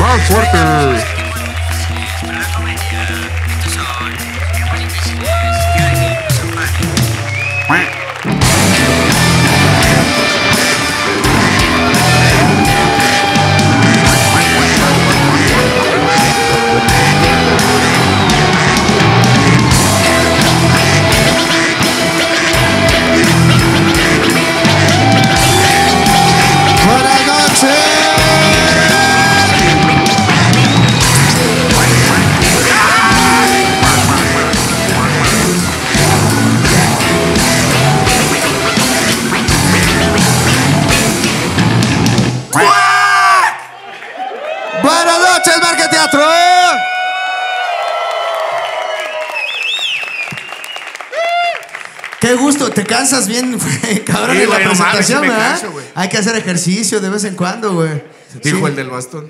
más fuerte. Buenas noches. Buenas noches, Marque Teatro. Qué gusto, te cansas bien, cabrón, Sí, en la güey, no mames, presentación, sí me ¿verdad? canso, güey. Hay que hacer ejercicio de vez en cuando, güey. Dijo Sí. el del bastón.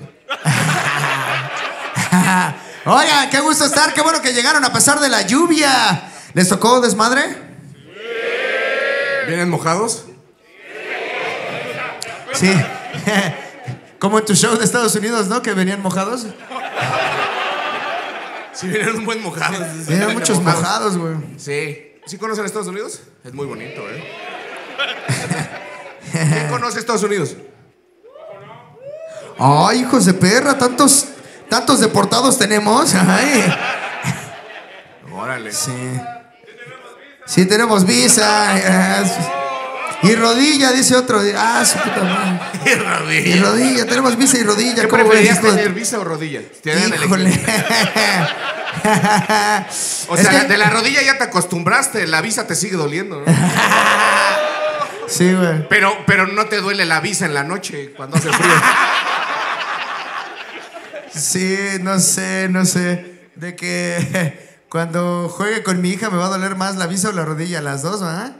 Oigan, qué gusto estar, qué bueno que llegaron a pesar de la lluvia. ¿Les tocó desmadre? ¿Vienen mojados? Sí. Como en tu show de Estados Unidos, ¿no? Que venían mojados. Sí, vienen un buen mojados. Venían muchos mojados, güey. Sí. ¿Sí conocen Estados Unidos? Es muy bonito, ¿eh? ¿Quién conoce Estados Unidos? Ay, hijos de perra, tantos deportados tenemos. Ay. Órale. Sí. Sí, tenemos visa. Y rodilla, dice otro. Ah, su puta madre. Y rodilla. Y rodilla, tenemos visa y rodilla. ¿Qué ¿Cómo preferías ves, hijo de- tener, visa o rodilla? Tienen Híjole. O Es sea, que- de la rodilla ya te acostumbraste, la visa te sigue doliendo, ¿no? Sí, güey. Pero no te duele la visa en la noche cuando hace frío. Sí, no sé. De que cuando juegue con mi hija me va a doler más la visa o la rodilla, las dos, ¿verdad?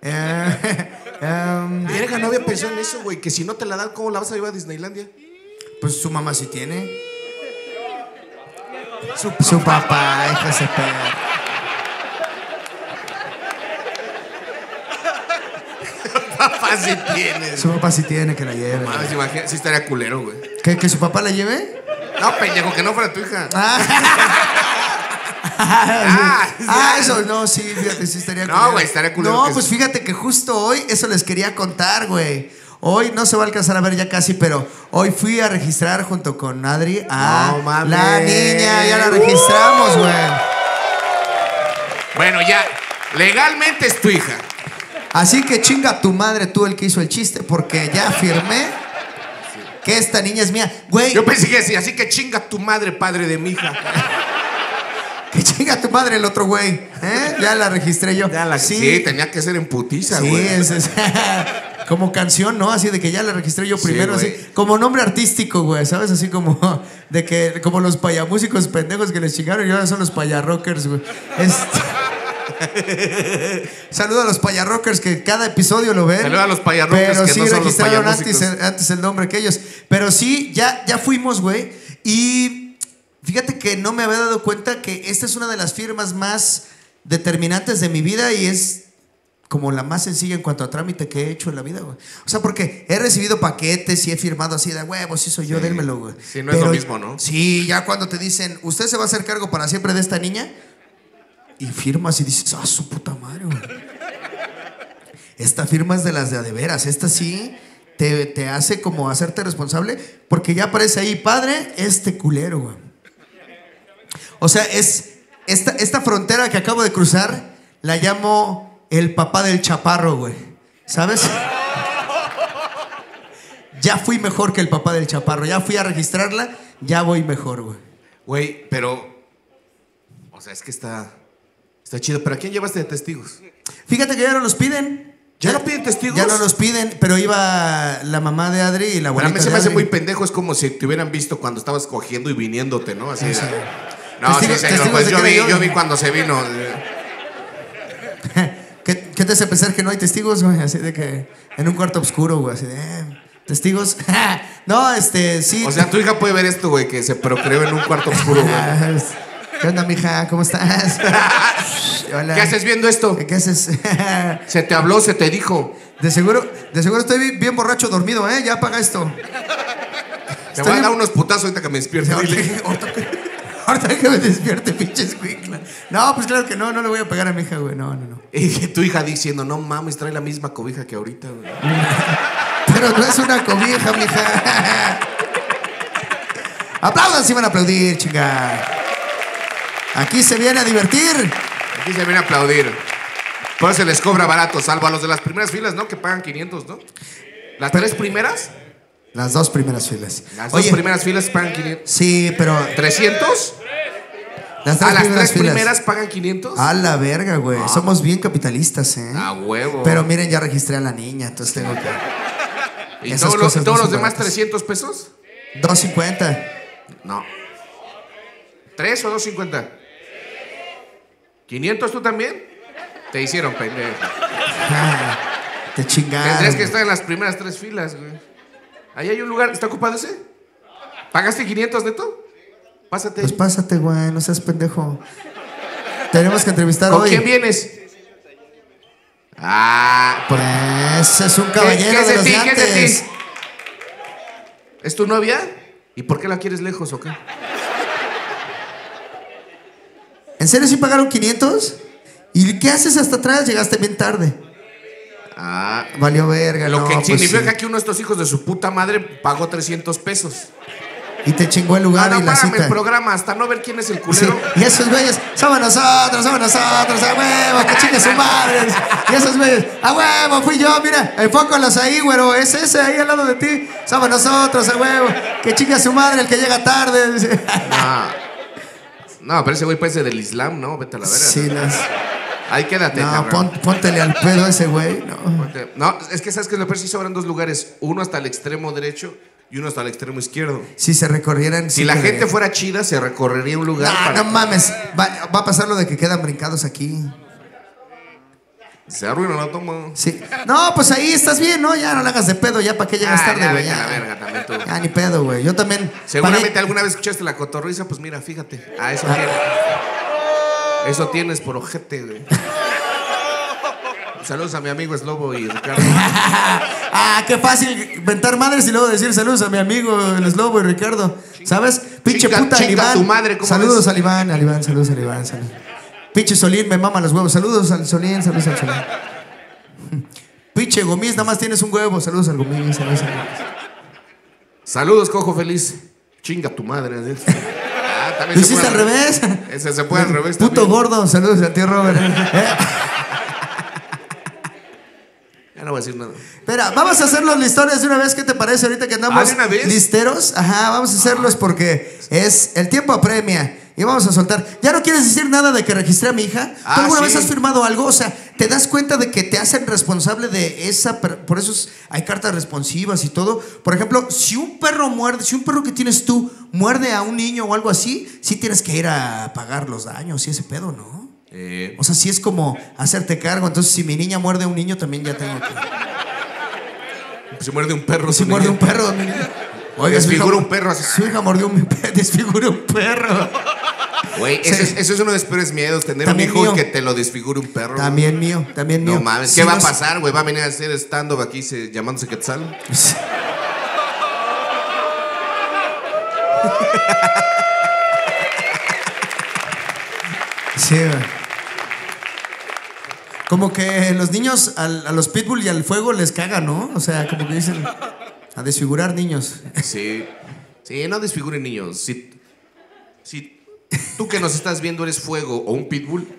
Verga, no había pensado en eso, güey. Que si no te la dan, ¿cómo la vas a llevar a Disneylandia? Pues su mamá sí tiene. Su papá, hija de perra. Papá, si tienes. Su papá sí tiene que la lleve. Mames, imagina, sí estaría culero, güey. ¿Que su papá la lleve? No, pendejo, que no fuera tu hija. Eso, no, sí, fíjate, sí estaría No, culero. güey, estaría culero No, que pues sí. fíjate que justo hoy eso les quería contar, güey. Hoy no se va a alcanzar a ver ya casi, pero hoy fui a registrar junto con Adri a No mames. la niña, ya la registramos, güey. Bueno, ya, legalmente es tu hija. Así que chinga tu madre tú el que hizo el chiste, porque ya firmé que esta niña es mía. Güey, Yo pensé que sí, así que chinga tu madre, padre de mi hija. que chinga tu madre el otro güey. ¿Eh? Ya la registré yo. Sí, tenía que ser en putiza, Sí, güey. es como canción, ¿no? Así de que ya la registré yo primero, güey. así como nombre artístico, güey, ¿sabes? Así como de que como los payamúsicos pendejos que les chingaron y ahora son los payarrockers, güey. Saludo a los payarrockers que cada episodio lo ven. Saludo a los payarrockers pero que sí no son los registraron payamúsicos. antes el nombre que ellos. Pero sí, ya fuimos, güey. Y fíjate que no me había dado cuenta que esta es una de las firmas más determinantes de mi vida y es como la más sencilla en cuanto a trámite que he hecho en la vida, güey. O sea, porque he recibido paquetes y he firmado así de huevos, sí soy yo, dénmelo, güey. Sí, no es lo mismo, ¿no? Sí, ya cuando te dicen, ¿usted se va a hacer cargo para siempre de esta niña? Y firmas y dices, ah, su puta madre, güey. Esta firma es de las de a de veras. Esta sí te hace como hacerte responsable porque ya aparece ahí, padre, este culero, güey. O sea, es esta frontera que acabo de cruzar, la llamo el papá del chaparro, güey. ¿Sabes? Ya fui mejor que el papá del chaparro. Ya fui a registrarla, ya voy mejor, güey. Güey, pero... O sea, es que está chido. ¿Pero a quién llevaste de testigos? Fíjate que ya no los piden. ¿Ya no piden testigos? Ya no los piden, pero iba la mamá de Adri y la Bueno, a abuelita mí se de me hace Adri. muy pendejo. Es como si te hubieran visto cuando estabas cogiendo y viniéndote, ¿no? Así de... Sí. No, sí, Testigos- señor. testigos Pues de yo que era yo. vi cuando se vino. ¿Qué te hace pensar que no hay testigos, güey? Así de que en un cuarto oscuro, güey, así de testigos. No, sí. O sea, tu hija puede ver esto, güey, que se procreó en un cuarto oscuro, güey. ¿Qué onda, mija? ¿Cómo estás? Hola. ¿Qué haces viendo esto? ¿Qué haces? Se te habló, se te dijo. De seguro estoy bien borracho dormido, ¿eh? Ya apaga esto. Te voy a dar unos putazos ahorita que me despierte. Ahorita que me despierte, pinche escuincla. No, pues claro que no le voy a pegar a mi hija, güey. No. Y tu hija diciendo, no mames, trae la misma cobija que ahorita, güey. Pero no es una cobija, mija. Aplaudan si van a aplaudir, chinga. Aquí se viene a divertir. Aquí se viene a aplaudir. Por eso se les cobra barato, salvo a los de las primeras filas, ¿no? Que pagan 500, ¿no? ¿Las tres primeras? Las dos primeras filas. Las dos primeras filas pagan 500. Sí, pero... ¿300? Las tres primeras pagan 500. A la verga, güey. Somos bien capitalistas, ¿eh? A huevo. Pero miren, ya registré a la niña, entonces tengo que... ¿Y todos los demás 300 pesos? 250. No. ¿3 o 250? ¿500 tú también? Te hicieron pendejo. Te chingaron. Tendrías que estar en las primeras 3 filas, güey. Ahí hay un lugar. ¿Está ocupado ese? ¿Pagaste 500, neto? Pásate. Pues pásate, güey. No seas pendejo. Tenemos que entrevistar hoy. ¿Con quién vienes? Pues es un caballero de los de antes. ¿Qué es de ti? ¿Es tu novia? ¿Y por qué la quieres lejos o qué? ¿En serio sí pagaron 500? ¿Y qué haces hasta atrás? Llegaste bien tarde. Valió verga. Lo que significa pues sí. que uno de estos hijos de su puta madre pagó 300 pesos. Y te chingó el lugar y la cita. el programa hasta no ver quién es el culero. Sí. Y esos güeyes, somos nosotros, a huevo, que chingue su madre. Y esos güeyes, a huevo, fui yo, mira, enfócalos ahí, güero, es ese ahí al lado de ti. Somos nosotros, a huevo, que chingue su madre el que llega tarde. No, pero ese güey parece del Islam, ¿no? Vete a la verga. Sí, ahí quédate, no, póntele al pedo a ese güey, no. No, es que sabes que lo peor sí sobran 2 lugares. Uno hasta el extremo derecho y uno hasta el extremo izquierdo. Si se recorrieran... Si la gente fuera chida, se recorrería un lugar No mames, va a pasar lo de que quedan brincados aquí. Se arruina la toma. Sí. No, pues ahí estás bien, ¿no? Ya no le hagas de pedo, ya para qué llegas tarde, güey. Ya, la verga también tú. Ya ni pedo, güey. Yo también. Seguramente alguna vez escuchaste la cotorriza, pues mira, fíjate. Eso tienes. Eso tienes por ojete, güey. Saludos a mi amigo Slobo y Ricardo. Qué fácil inventar madres y luego decir saludos a mi amigo el Slobo y Ricardo. ¿Sabes? Pinche puta Iván. Tu madre, ¿cómo saludos ves? al Iván, saludos al Iván. Pinche Solín, me mama los huevos. Saludos al Solín, saludos al Solín. Pinche Gomis, nada más tienes un huevo. Saludos al Gomis, saludos al Gomis. Saludos, cojo feliz. Chinga tu madre. ¿Lo hiciste al revés? Ese se puede al revés. Puto también. Gordo, saludos a ti, Robert. Ya no voy a decir nada. Espera, vamos a hacer los listones de una vez. ¿Qué te parece ahorita que andamos ¿de una vez? listeros? Ajá, vamos a hacerlos porque es el tiempo apremia. Y vamos a soltar. ¿Ya no quieres decir nada de que registré a mi hija? ¿Tú alguna vez has firmado algo? O sea, ¿te das cuenta de que te hacen responsable de esa... Por eso hay cartas responsivas y todo. Por ejemplo, si un perro que tienes tú muerde a un niño o algo así, sí tienes que ir a pagar los daños y ese pedo, ¿no? O sea, sí es como hacerte cargo. Entonces, si mi niña muerde a un niño, también ya tengo que... Si muerde un perro. Si muerde un perro, mi niña. Oiga, desfigura un perro. Su hija mordió un perro. Desfigura un perro. Güey, eso es uno de los peores miedos. Tener también un hijo mío. Y que te lo desfigure un perro. También mío. No mames. ¿Qué va a pasar, güey? Va a venir a hacer stand-up aquí llamándose Quetzal. Sí, güey. Como que los niños a los pitbull y al fuego les caga, ¿no? O sea, como que dicen a desfigurar niños. Sí, no desfiguren niños. Si tú que nos estás viendo eres fuego o un pitbull,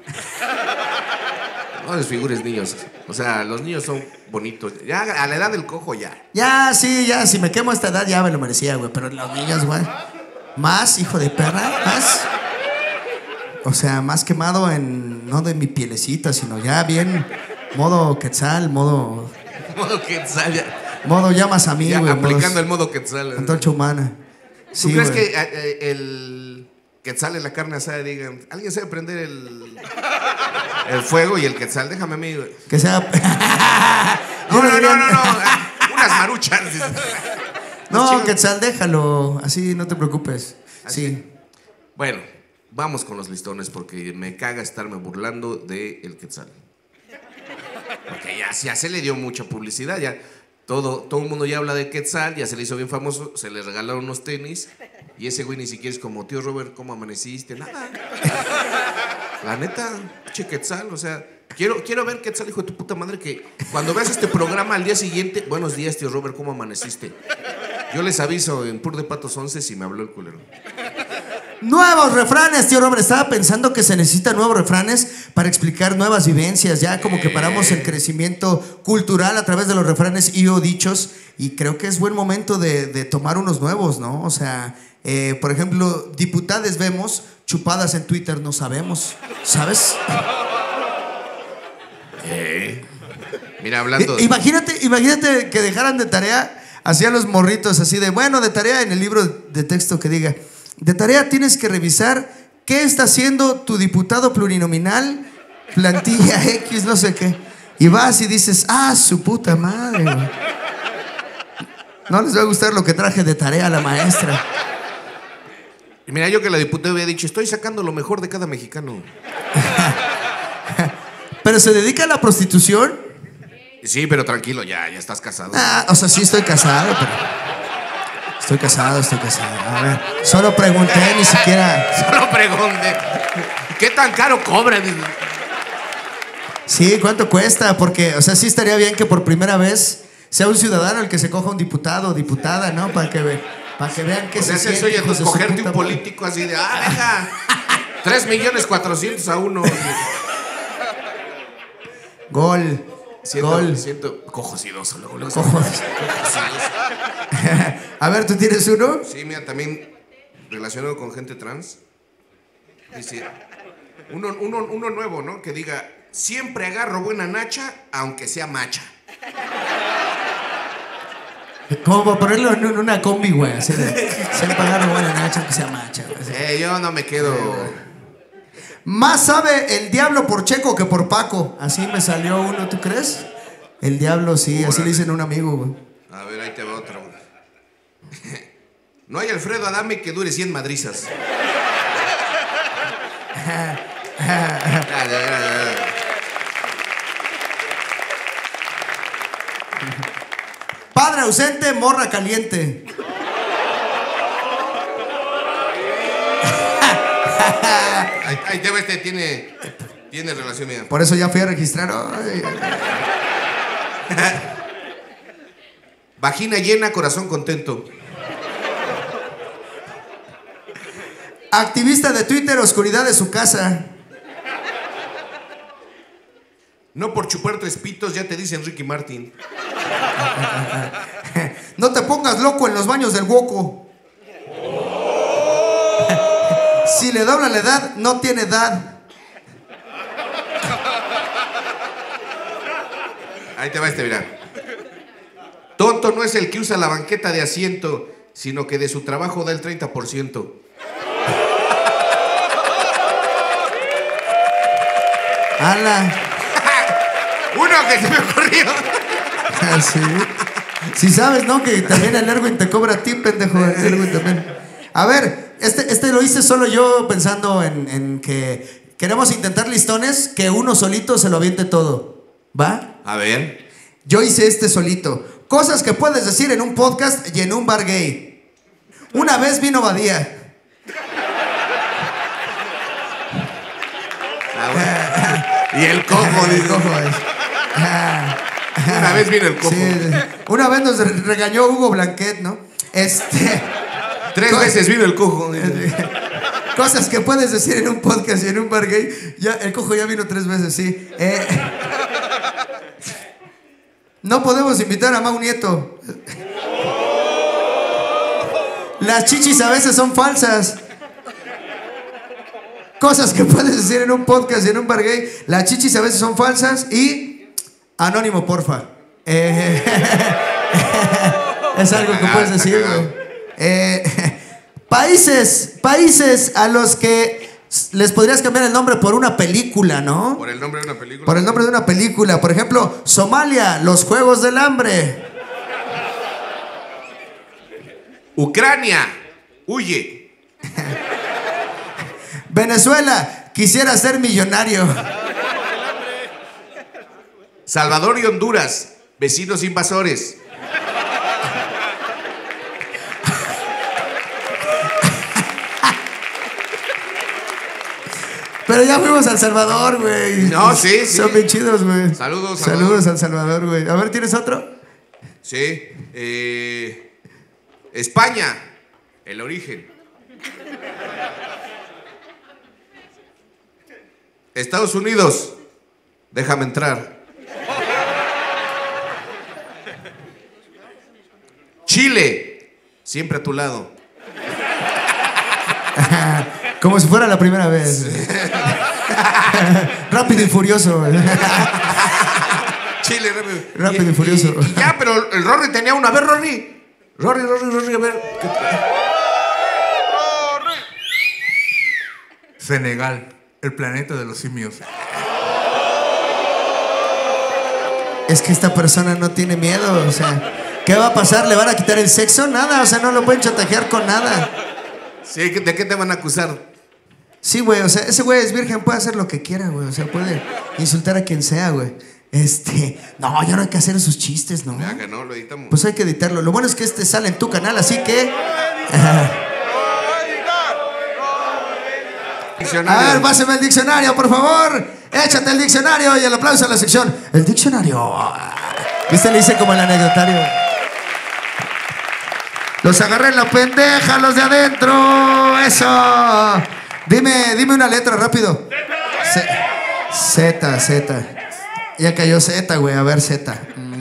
no desfigures niños. O sea, los niños son bonitos. Ya a la edad del cojo ya. Ya, si me quemo a esta edad ya me lo merecía, güey. Pero los niños, güey. Más, hijo de perra, más. O sea, más quemado no de mi pielecita, sino ya bien modo Quetzal, modo Quetzal, ya. Modo llamas a mí, güey. Aplicando el modo Quetzal. Antorcha humana. ¿Tú crees que el Quetzal en la carne asada digan, alguien sabe prender el fuego y el Quetzal? Déjame a mí, güey. Que sea... No. Unas maruchas. No, Quetzal, déjalo. Así, no te preocupes. Así. Sí. Bueno, vamos con los listones porque me caga estarme burlando de el Quetzal. Porque ya se le dio mucha publicidad. Ya todo el mundo ya habla de Quetzal, ya se le hizo bien famoso, se le regalaron unos tenis y ese güey ni siquiera es como, tío Robert, ¿cómo amaneciste? Nada. La neta, che Quetzal, o sea, quiero ver Quetzal, hijo de tu puta madre, que cuando veas este programa al día siguiente, buenos días, tío Robert, ¿cómo amaneciste? Yo les aviso en Pur de Patos 11 si me habló el culero. Nuevos refranes, tío Robert. Estaba pensando que se necesitan nuevos refranes para explicar nuevas vivencias. Ya como que paramos el crecimiento cultural a través de los refranes y o dichos. Y creo que es buen momento de tomar unos nuevos, ¿no? O sea, por ejemplo, diputades vemos, chupadas en Twitter no sabemos. ¿Sabes? Mira, hablando Imagínate que dejaran de tarea así a los morritos, así de, bueno, de tarea en el libro de texto que diga, de tarea tienes que revisar qué está haciendo tu diputado plurinominal, plantilla X, no sé qué. Y vas y dices, ah, su puta madre. No les va a gustar lo que traje de tarea a la maestra. Y mira, yo que la diputada había dicho, estoy sacando lo mejor de cada mexicano. ¿Pero se dedica a la prostitución? Sí, pero tranquilo, ya estás casado. Ah, o sea, sí estoy casado, pero... Estoy casado. A ver, solo pregunté, ni siquiera... Solo pregunté. ¿Qué tan caro cobran? Sí, ¿cuánto cuesta? Porque, o sea, sí estaría bien que por primera vez sea un ciudadano el que se coja un diputado o diputada, ¿no? Para que vean que o sea, se siente. Oye, hijos de su escogerte puta un político así de, venga, 3,400,000 a uno. Gol. Siento cojosidoso. Luego. Cojos. A ver, ¿tú tienes uno? Sí, mira, también relacionado con gente trans. Dice, uno nuevo, ¿no? Que diga, siempre agarro buena nacha, aunque sea macha. Como para ponerlo en una combi, güey. Así de, siempre agarro buena nacha, aunque sea macha. Yo no me quedo... Más sabe el diablo por Checo que por Paco. Así me salió uno, ¿tú crees? El diablo, sí, así le dicen a un amigo, güey. A ver, ahí te va otro. No hay Alfredo Adame que dure 100 madrizas. Padre ausente, morra caliente. Ahí te va, tiene relación mía. Por eso ya fui a registrar. Ay. Vagina llena, corazón contento. Activista de Twitter, oscuridad de su casa. No por chupar tres pitos ya te dicen Ricky Martin. No te pongas loco en los baños del Woco. Si le dobla la edad, no tiene edad. Ahí te va mira. Tonto no es el que usa la banqueta de asiento, sino que de su trabajo da el 30%. ¡Hala! Uno que se me ocurrió. Sí. Si sabes, ¿no? Que también el Erwin te cobra a ti, pendejo. El Erwin también. A ver, este lo hice solo yo pensando en que queremos intentar listones que uno solito se lo aviente todo. ¿Va? A ver. Yo hice este solito. Cosas que puedes decir en un podcast y en un bar gay. Una vez vino Badía. Y el cojo, El cojo es. Una vez vino el cojo. Sí, una vez nos regañó Hugo Blanquet, ¿no? 3 veces vino el cojo. Cosas que puedes decir en un podcast y en un bar gay. Ya, el cojo ya vino 3 veces, sí. No podemos invitar a Mau Nieto. Las chichis a veces son falsas. Cosas que puedes decir en un podcast y en un bar gay. Las chichis a veces son falsas y... Anónimo, porfa. Es algo que puedes decir, güey. Países a los que les podrías cambiar el nombre por una película, ¿no? Por el nombre de una película. Por el nombre de una película. Por ejemplo, Somalia, los Juegos del Hambre. Ucrania, huye. Venezuela, quisiera ser millonario. Salvador y Honduras, vecinos invasores. Pero ya fuimos a El Salvador, güey. No, sí. Son bien chidos, güey. Saludos. Saludos a El Salvador, güey. A ver, ¿tienes otro? Sí. España. El origen. Estados Unidos. Déjame entrar. Chile. Siempre a tu lado. Como si fuera la primera vez. Rápido y furioso. Chile, rápido. Rápido y furioso. Y ya, pero el Rory tenía una. A ver, Rory. Rory, a ver. Senegal, el planeta de los simios. Es que esta persona no tiene miedo, o sea, ¿qué va a pasar? ¿Le van a quitar el sexo? Nada, o sea, no lo pueden chantajear con nada. Sí, ¿de qué te van a acusar? Sí, güey, o sea, ese güey es virgen, puede hacer lo que quiera, güey, o sea, puede insultar a quien sea, güey. No, ya no hay que hacer esos chistes, ¿no? Ya que no, lo editamos. Pues hay que editarlo. Lo bueno es que sale en tu canal, así que... A ver, pásame el diccionario, por favor. Échate el diccionario y el aplauso a la sección. El diccionario. ¿Viste? Le hice como el anecdotario. Los agarré en la pendeja, los de adentro. Eso. Dime una letra rápido. Z. Ya cayó Z, güey. A ver, Z.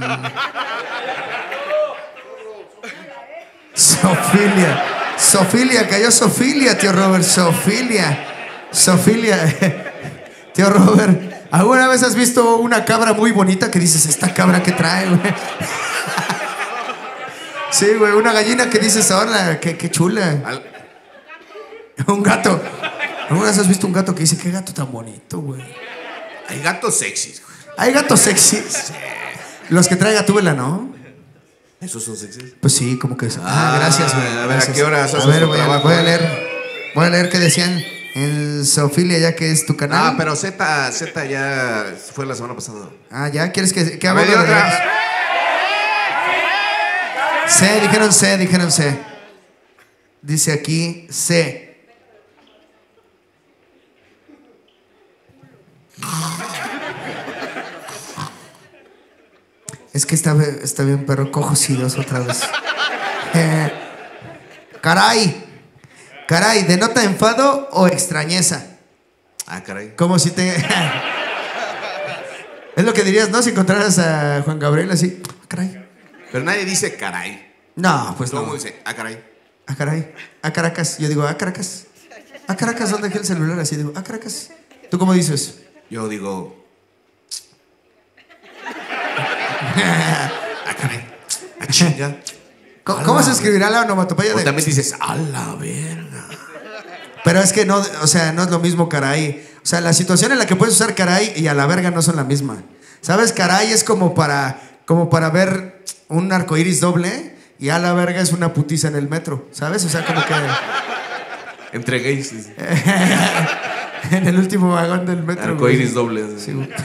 Sofilia, cayó Sofilia, tío Robert. Sofilia. Tío Robert, ¿alguna vez has visto una cabra muy bonita que dices, esta cabra que trae, güey? Sí, güey, una gallina que dices, ahora, qué chula. Un gato. ¿Alguna vez has visto un gato que dice, qué gato tan bonito, güey? Hay gatos sexys, güey. Hay gatos sexys. Los que trae Gatúbela, ¿no? ¿Esos son sexys? Pues sí, como que eso. Gracias, güey. A ver, ¿a qué hora haces A ver, tu trabajo? voy a leer qué decían en Sofilia, ya que es tu canal. Ah, pero Z ya fue la semana pasada. Ah, ¿ya? ¿Quieres que A haga ver, de otra. Dijeron C. Dice aquí C. Es que está bien, perro. Cojosidos otra vez. Caray, ¿denota enfado o extrañeza? Ah, caray. Como si te... Es lo que dirías, ¿no? Si encontraras a Juan Gabriel así. Caray. Pero nadie dice caray. No, pues Todo el no. mundo dice, caray. Caray. A Caracas. Yo digo, Caracas. Caracas, ¿dónde dejé el celular? Así digo, Caracas. ¿Tú cómo dices? Yo digo, caray. Chinga. ¿Cómo se escribirá la onomatopeya O de...? también dices, a la verga. Pero es que no, o sea, no es lo mismo caray. O sea, la situación en la que puedes usar caray y a la verga no son la misma. ¿Sabes? Caray es como para ver un arcoíris doble y a la verga es una putiza en el metro. ¿Sabes? O sea, como que... Entre gays. Sí. En el último vagón del metro. Arcoíris doble. Sí, güey.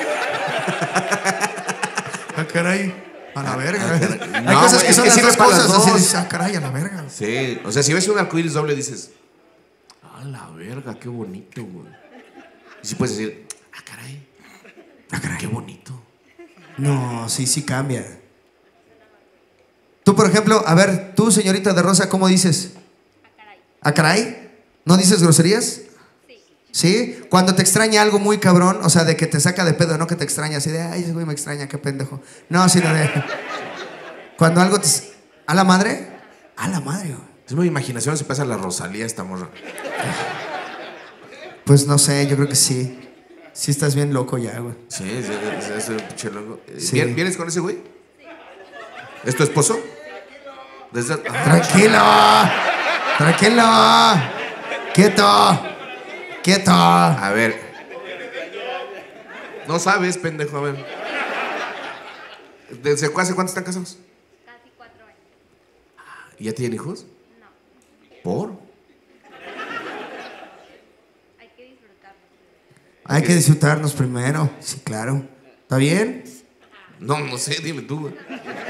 Caray. A la verga. Caray. Hay No, cosas güey, que es son que las sirve dos para las cosas. Así dos. dices, caray, a la verga. Sí, o sea, si ves un arcoíris doble dices, a la verga, qué bonito, güey. Y si puedes decir, caray. Qué bonito. No, sí cambia. Tú, por ejemplo, a ver, tú, señorita de Rosa, ¿cómo dices? ¿A caray? ¿No dices groserías? ¿Sí? Cuando te extraña algo muy cabrón, o sea, de que te saca de pedo, no que te extraña, así de, ay, ese güey me extraña, qué pendejo. No, sino de... Cuando algo te... ¿A la madre? A la madre, güey. Es mi imaginación, se pasa la Rosalía esta morra. Pues no sé, yo creo que sí. Sí estás bien loco ya, güey. Sí, es un pinche loco. Sí. ¿Vienes con ese güey? ¿Es tu esposo? Desde... Tranquilo. Quieto. A ver. No sabes, pendejo, a ver. ¿Desde hace cuánto están casados? Casi 4 años. ¿Y ya tienen hijos? No. ¿Por? Hay que disfrutarlo. Hay que disfrutarnos primero. Sí, claro. ¿Está bien? No sé, dime tú, güey.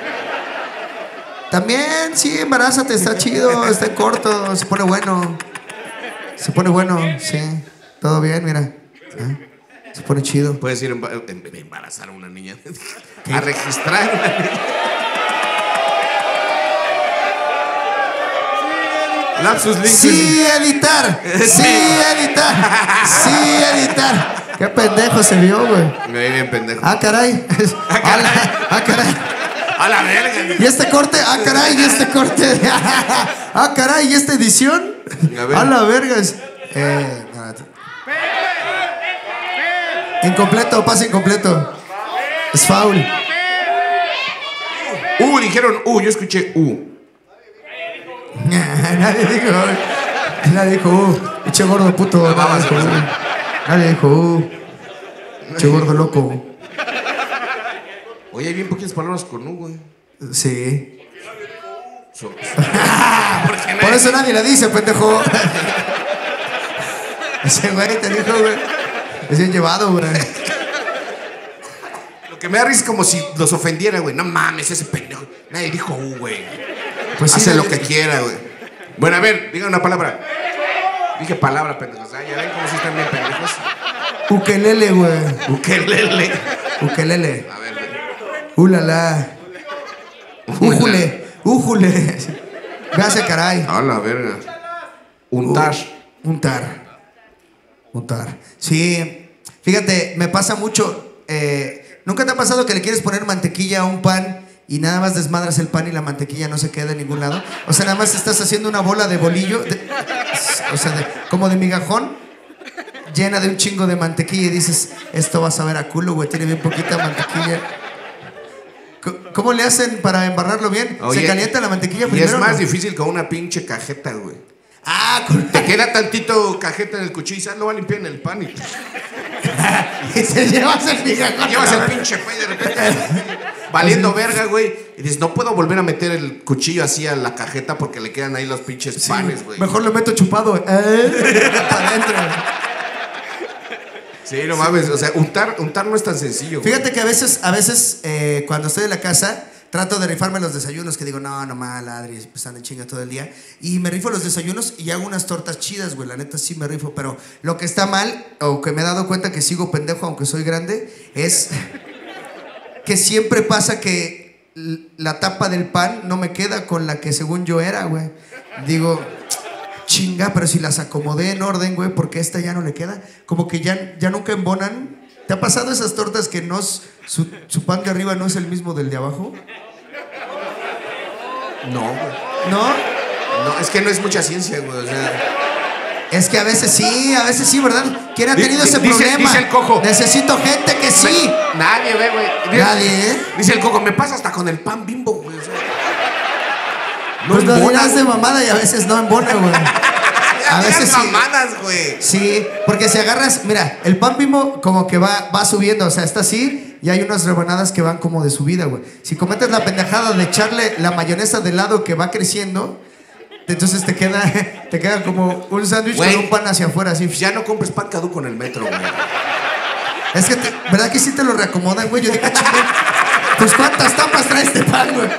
También, sí, embarázate, está chido, está corto, se pone bueno, sí. ¿Todo bien? Mira. Ah, se pone chido. Puedes ir a embarazar a una niña. A registrar a una niña. Lapsus linguis. Sí, editar. Sí, editar. Sí, editar. Qué pendejo se vio, güey. Me vi bien pendejo. Ah, caray. Ah, caray. A la verga. ¿Y este corte? Ah, caray. ¿Y este corte? Ah, caray. ¿Y esta edición? A ver. A la vergas. Incompleto, pase incompleto. Es foul. Dijeron yo escuché Nadie dijo, pinche gordo puto. Nadie dijo, pinche gordo loco. Oye, hay bien poquitas palabras con güey. Sí. ¿Por Por eso nadie la dice, pendejo. Ese güey te dijo, güey. Es bien llevado, güey. Lo que me da risa es como si los ofendiera, güey. No mames, ese pendejo. Nadie dijo güey. Pues sí, hace lo que quiera, güey. Bueno, a ver, diga una palabra. Dije palabra, pendejos. Ya ven cómo sí están bien pendejos. Ukelele, güey. Ukelele. Ukelele. A ver, güey. Ulala. Újule. Újule. Gracias, caray. A la verga. Untar. Untar. Sí. Fíjate, me pasa mucho. ¿Nunca te ha pasado que le quieres poner mantequilla a un pan y nada más desmadras el pan y la mantequilla no se queda en ningún lado? O sea, nada más estás haciendo una bola de bolillo, como de migajón, llena de un chingo de mantequilla y dices, esto va a saber a culo, güey, tiene bien poquita mantequilla. ¿Cómo le hacen para embarrarlo bien? Oye, ¿se calienta la mantequilla y primero? es más ¿no? difícil con una pinche cajeta, güey. Ah, Te queda tantito cajeta en el cuchillo y ¿sabes? Lo va a limpiar en el pan y y se llevas el migajón. llevas el pinche pan y de repente valiendo verga, güey. Y dices, no puedo volver a meter el cuchillo así a la cajeta porque le quedan ahí los pinches panes, güey. Mejor lo meto chupado. Para adentro. Sí, no mames. O sea, untar no es tan sencillo, güey. Fíjate que a veces cuando estoy en la casa, trato de rifarme los desayunos, que digo, no mal, Adri, pues ando en chinga todo el día. Y me rifo los desayunos y hago unas tortas chidas, güey. La neta sí me rifo. Pero lo que está mal, o que me he dado cuenta que sigo pendejo aunque soy grande, es que siempre pasa que la tapa del pan no me queda con la que según yo era, güey. Digo, chinga, pero si las acomodé en orden, güey, porque esta ya no le queda. Como que ya nunca embonan. ¿Te ha pasado esas tortas que no su pan de arriba no es el mismo del de abajo? No, güey. ¿No? No, es que no es mucha ciencia, güey. O sea, Es que a veces sí, ¿verdad? ¿Quién ha tenido ese dice problema? el cojo. Necesito gente que sí. Nadie ve, güey. Nadie, ¿eh? Dice el coco, me pasa hasta con el pan Bimbo, güey. O sea, no Pues lo embona, dirás de güey. mamada y a veces no embona, güey. A veces sí. mamadas, güey. Sí, porque si agarras, mira, el pan Bimbo como que va subiendo, o sea, está así y hay unas rebanadas que van como de subida, güey. Si cometes la pendejada de echarle la mayonesa de lado que va creciendo, entonces te queda como un sándwich con un pan hacia afuera, así. Ya no compres pan caduco en el metro, güey. Es que, ¿verdad que sí te lo reacomodan, güey? Yo dije, chingón, pues ¿cuántas tapas trae este pan, güey?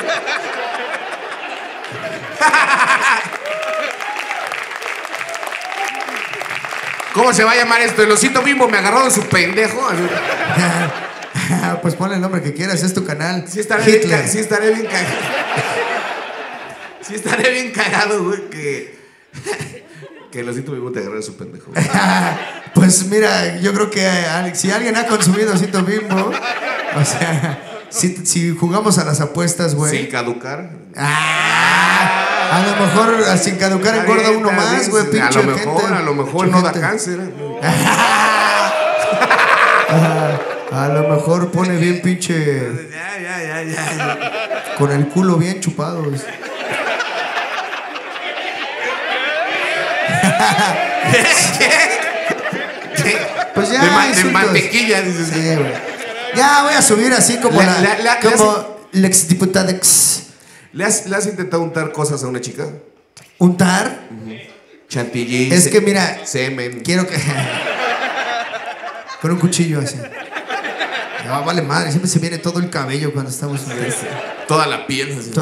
¿Cómo se va a llamar esto? El osito Bimbo me agarró de su pendejo. Pues ponle el nombre que quieras, es tu canal. Sí estaré Hitler. bien cagado. Sí estaré bien cagado, güey, que el osito Bimbo te agarró de su pendejo. Pues mira, yo creo que si alguien ha consumido osito Bimbo, o sea, si jugamos a las apuestas, güey. Sin caducar. A lo mejor sin caducar engorda uno más, güey, pinche A lo mejor no da cáncer. A lo mejor pone bien pinche. Ya. Con el culo bien chupado. Pues ya. De insultos. mantequilla, dices. Sí, güey. Ya voy a subir así como como el exdiputado. ¿Le has intentado untar cosas a una chica? ¿Untar? Chantilly. Es que mira, semen. quiero que. Con un cuchillo así. No, vale madre, siempre se viene todo el cabello cuando estamos. Toda la piel. Así.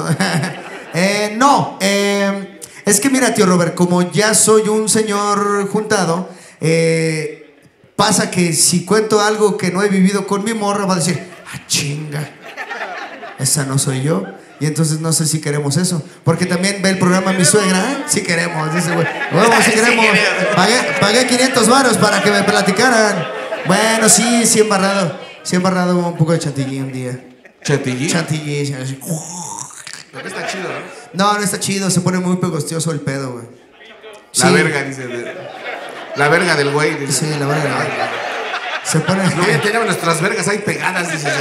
No, es que mira, tío Robert, como ya soy un señor juntado, Pasa que si cuento algo que no he vivido con mi morra, va a decir, chinga, esa no soy yo. Y entonces no sé si queremos eso. Porque también ve el programa mi suegra, ¿eh? Sí queremos, dice, güey. Bueno, sí queremos. Pagué 500 varos para que me platicaran. Bueno, sí he embarrado un poco de chantilly un día. ¿Chantilly? Chantilly, así. No está chido, ¿no? No está chido, se pone muy pegostioso el pedo, güey. La Sí. verga, dice. La verga del güey. Dice. Sí, la verga. Se pone... No, ya tenemos nuestras vergas ahí pegadas, dice.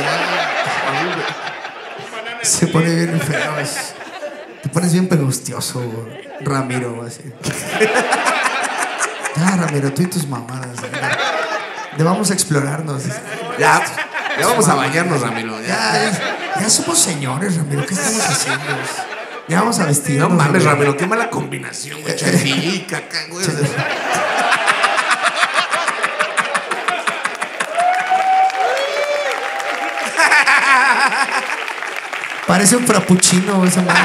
Se pone bien feo. Te pones bien pegostioso, güey. Ramiro, así. Ya, Ramiro, tú y tus mamadas. Vamos a explorarnos. Ya vamos a bañarnos, Ramiro. Ya somos señores, Ramiro. ¿Qué estamos haciendo? Ya vamos a vestirnos. No mames, Ramiro, qué mala combinación, güey. Chantilly y caca, güey. Parece un frappuccino esa madre.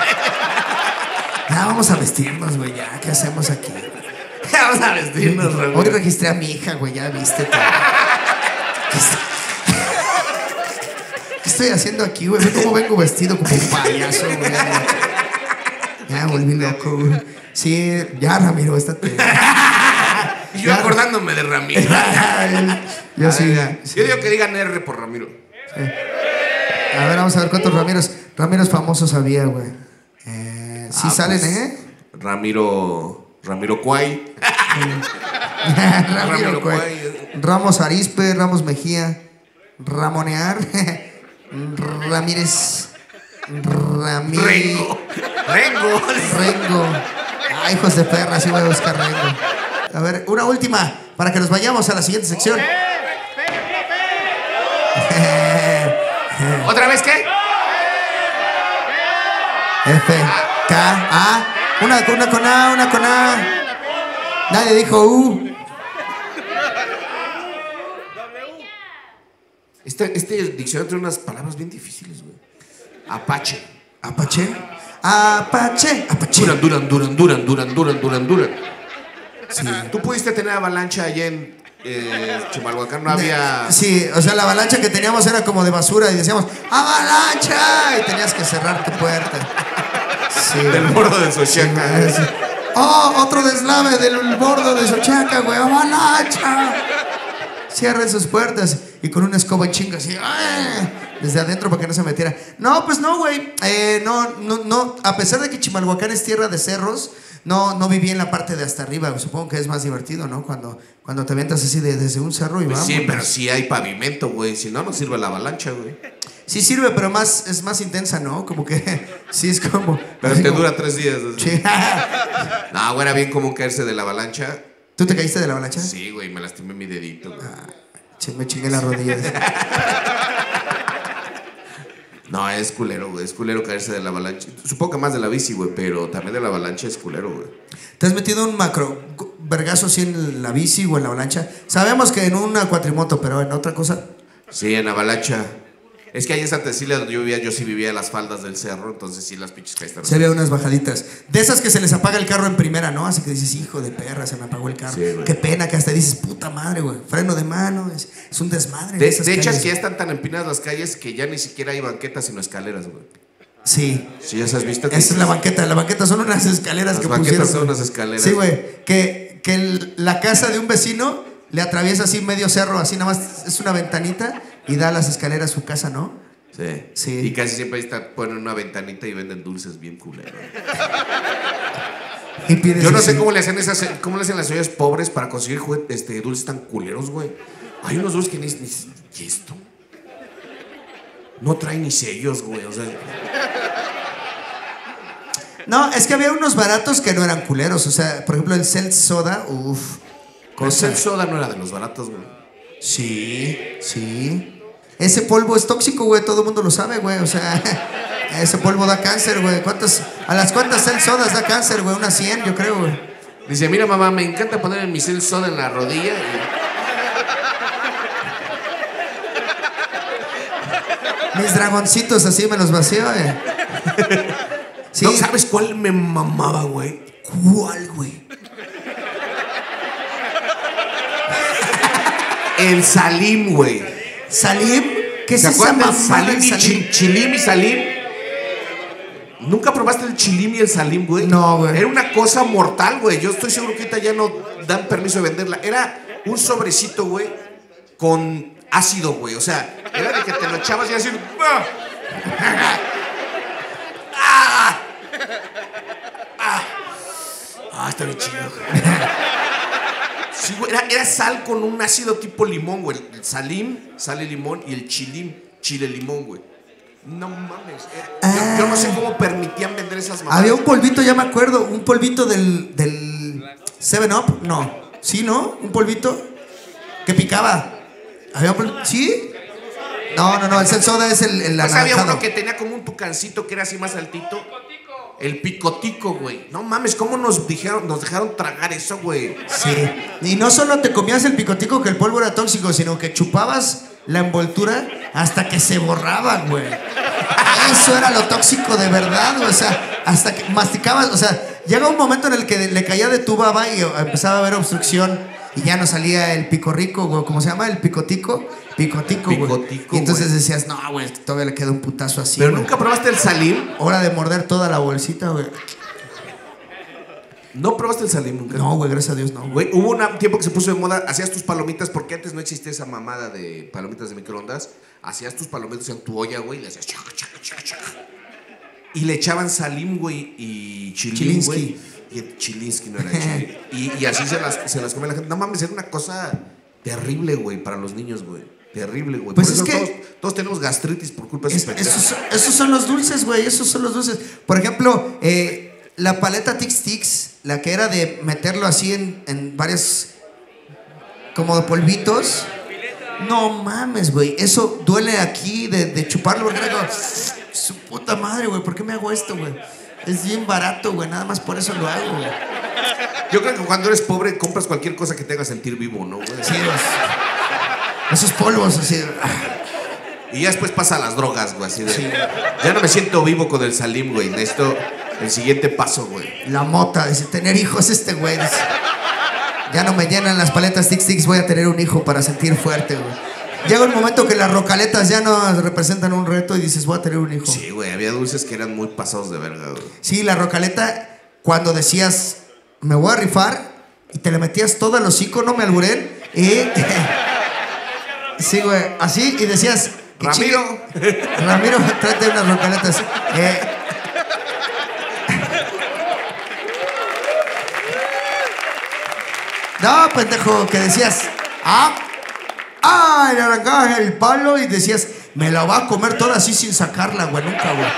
Ya vamos a vestirnos, güey. Ya, ¿qué hacemos aquí? Vamos a vestirnos, Ramiro. Hoy registré a mi hija, güey. Ya viste todo. ¿Qué estoy haciendo aquí, güey? Ve cómo vengo vestido como un payaso, güey. Ya volví loco, güey. Sí, ya, Ramiro, estate. Y yo acordándome de Ramiro. Yo sí. Yo digo que digan R por Ramiro. Sí. A ver, vamos a ver cuántos Ramiros famosos había, güey. Sí salen, pues, Ramiro Cuay. Ramiro Cuay. Ramos Arispe, Ramos Mejía, Ramonear, Ramírez, Rengo. Ay, hijos de perra, sí voy a buscar Rengo. A ver, una última para que nos vayamos a la siguiente sección. ¿Otra vez qué? F, K, A. Una con A. Nadie dijo U. Este diccionario tiene unas palabras bien difíciles, güey. Apache. Apache. Duran. Sí. Tú pudiste tener avalancha allá en Chimalhuacán, no había... Sí, o sea, la avalancha que teníamos era como de basura y decíamos, ¡avalancha! Y tenías que cerrar tu puerta. Sí, del bordo de Xochaca. Sí. ¡Oh, otro deslave del bordo de Xochaca, güey! ¡Avalancha! Cierren sus puertas y con una escoba en chinga así, desde adentro para que no se metiera. No, pues no, güey. No. A pesar de que Chimalhuacán es tierra de cerros, no viví en la parte de hasta arriba. Supongo que es más divertido, ¿no? Cuando te avientas así desde un cerro y pues vamos. Sí, pero sí hay pavimento, güey. Si no, no sirve la avalancha, güey. Sí sirve, pero es más intensa, ¿no? Como que sí es como... Pero te dura 3 días. Sí. No, güey, era bien común caerse de la avalancha. ¿Tú te caíste de la avalancha? Sí, güey, me lastimé mi dedito, güey. Me chingué las rodillas. No, es culero, güey. Es culero caerse de la avalancha. Supongo que más de la bici, güey, pero también de la avalancha es culero, güey. ¿Te has metido un macro vergazo así en la bici o en la avalancha? Sabemos que en una cuatrimoto, pero en otra cosa. Sí, en avalancha. Es que ahí en Santa Cecilia donde yo sí vivía en las faldas del cerro, entonces sí las pinches calles están. Se había unas bajaditas. De esas que se les apaga el carro en primera, ¿no? Así que dices, hijo de perra, se me apagó el carro. Sí, qué pena, que hasta dices, puta madre, güey. Freno de mano, es un desmadre. De hecho, es que ya están tan empinadas las calles que ya ni siquiera hay banquetas sino escaleras, güey. Sí. Sí, ya has visto que... Esa es la banqueta. La banqueta son unas escaleras que pusieron. Las banquetas son unas escaleras. Sí, güey. Que la casa de un vecino le atraviesa así medio cerro, así nada más es una ventanita y da las escaleras a su casa, ¿no? Sí. Sí. Y casi siempre ahí ponen una ventanita y venden dulces bien culeros. Yo no sé cómo le hacen las ciudades pobres para conseguir dulces tan culeros, güey. Hay unos dulces que ni ¿y esto? No trae ni sellos, güey. O sea. No, es que había unos baratos que no eran culeros. O sea, por ejemplo, el Celt Soda, uff. El Celt Soda no era de los baratos, güey. Sí. Ese polvo es tóxico, güey, todo el mundo lo sabe, güey, o sea, ese polvo da cáncer, güey. ¿A las cuántas Celt Sodas da cáncer, güey? Unas 100, yo creo, güey. Dice, mira, mamá, me encanta poner mi Celt Soda en la rodilla. Mis dragoncitos así me los vacío, güey. Sí. ¿No sabes cuál me mamaba, güey? ¿Cuál, güey? el Salim, güey. ¿Salim? ¿Qué es ¿Se esa acuerdan del mamada Salim del y Salim? Chilim y Salim? ¿Nunca probaste el Chilim y el Salim, güey? No, güey. Era una cosa mortal, güey. Yo estoy seguro que ahorita ya no dan permiso de venderla. Era un sobrecito, güey, con ácido, güey. O sea, era de que te lo echabas y así. Está bien chido. Sí, güey, era sal con un ácido tipo limón, güey. El Salim, sal y limón, y el Chilim, chile limón, güey. No mames. Yo no sé cómo permitían vender esas mamadas. Había un polvito, ya me acuerdo, un polvito del 7-Up, no. ¿Sí, no? Un polvito que picaba. ¿Había un polvito? ¿Sí? No, el Cell Soda es el Pues había anaranjado. uno que tenía como un tucancito que era así más altito. El picotico, güey. No mames, ¿cómo nos dejaron tragar eso, güey? Sí. Y no solo te comías el picotico que el polvo era tóxico, sino que chupabas la envoltura hasta que se borraba, güey. Eso era lo tóxico de verdad, güey. O sea, hasta que masticabas, o sea, llega un momento en el que le caía de tu baba y empezaba a haber obstrucción y ya no salía el pico rico, güey. ¿Cómo se llama? El picotico. Picotico, güey. Picotico, Y entonces güey. decías, no, güey, todavía le queda un putazo así. Pero güey. nunca probaste el Salim. Hora de morder toda la bolsita, güey. ¿No probaste el Salim nunca? No, güey, gracias a Dios, no. Güey, hubo un tiempo que se puso de moda, hacías tus palomitas, porque antes no existía esa mamada de palomitas de microondas. Hacías tus palomitas en tu olla, güey, y le hacías chaca, chaca, chaca, chaca. Y le echaban Salim, güey, y Chilim, Chilinsky. güey. Y el Chilinsky no era Chilim. y así se las come la gente. No mames, era una cosa terrible, güey, para los niños, güey. Terrible, güey. Pues Por es eso que- todos tenemos gastritis por culpa de esos pendejos. Esos son los dulces, güey. Esos son los dulces. Por ejemplo, la paleta Tix Tix, la que era de meterlo así en varias. Como de polvitos. No mames, güey. Eso duele aquí de chuparlo. Porque era como, su puta madre, güey. ¿Por qué me hago esto, güey? Es bien barato, güey. Nada más por eso lo hago, güey. Yo creo que cuando eres pobre compras cualquier cosa que te haga sentir vivo, ¿no, güey? Sí, esos polvos así. Y ya después pasa a las drogas, güey, así de... Ya no me siento vivo con el Salim, güey. Necesito el siguiente paso, güey. La mota, dice, tener hijos este güey. Dice, ya no me llenan las paletas Tix Tix, voy a tener un hijo para sentir fuerte, güey. Llega un momento que las rocaletas ya no representan un reto y dices, voy a tener un hijo. Sí, güey, había dulces que eran muy pasados de verga, güey. Sí, la rocaleta, cuando decías, me voy a rifar, y te le metías todo al hocico, no me alburen, y... sí, güey, así, y decías... que Ramiro. Ramiro, tráete unas rocaletas. No, pendejo, que decías, le arrancabas el palo y decías, me la va a comer toda así sin sacarla, güey, nunca, güey.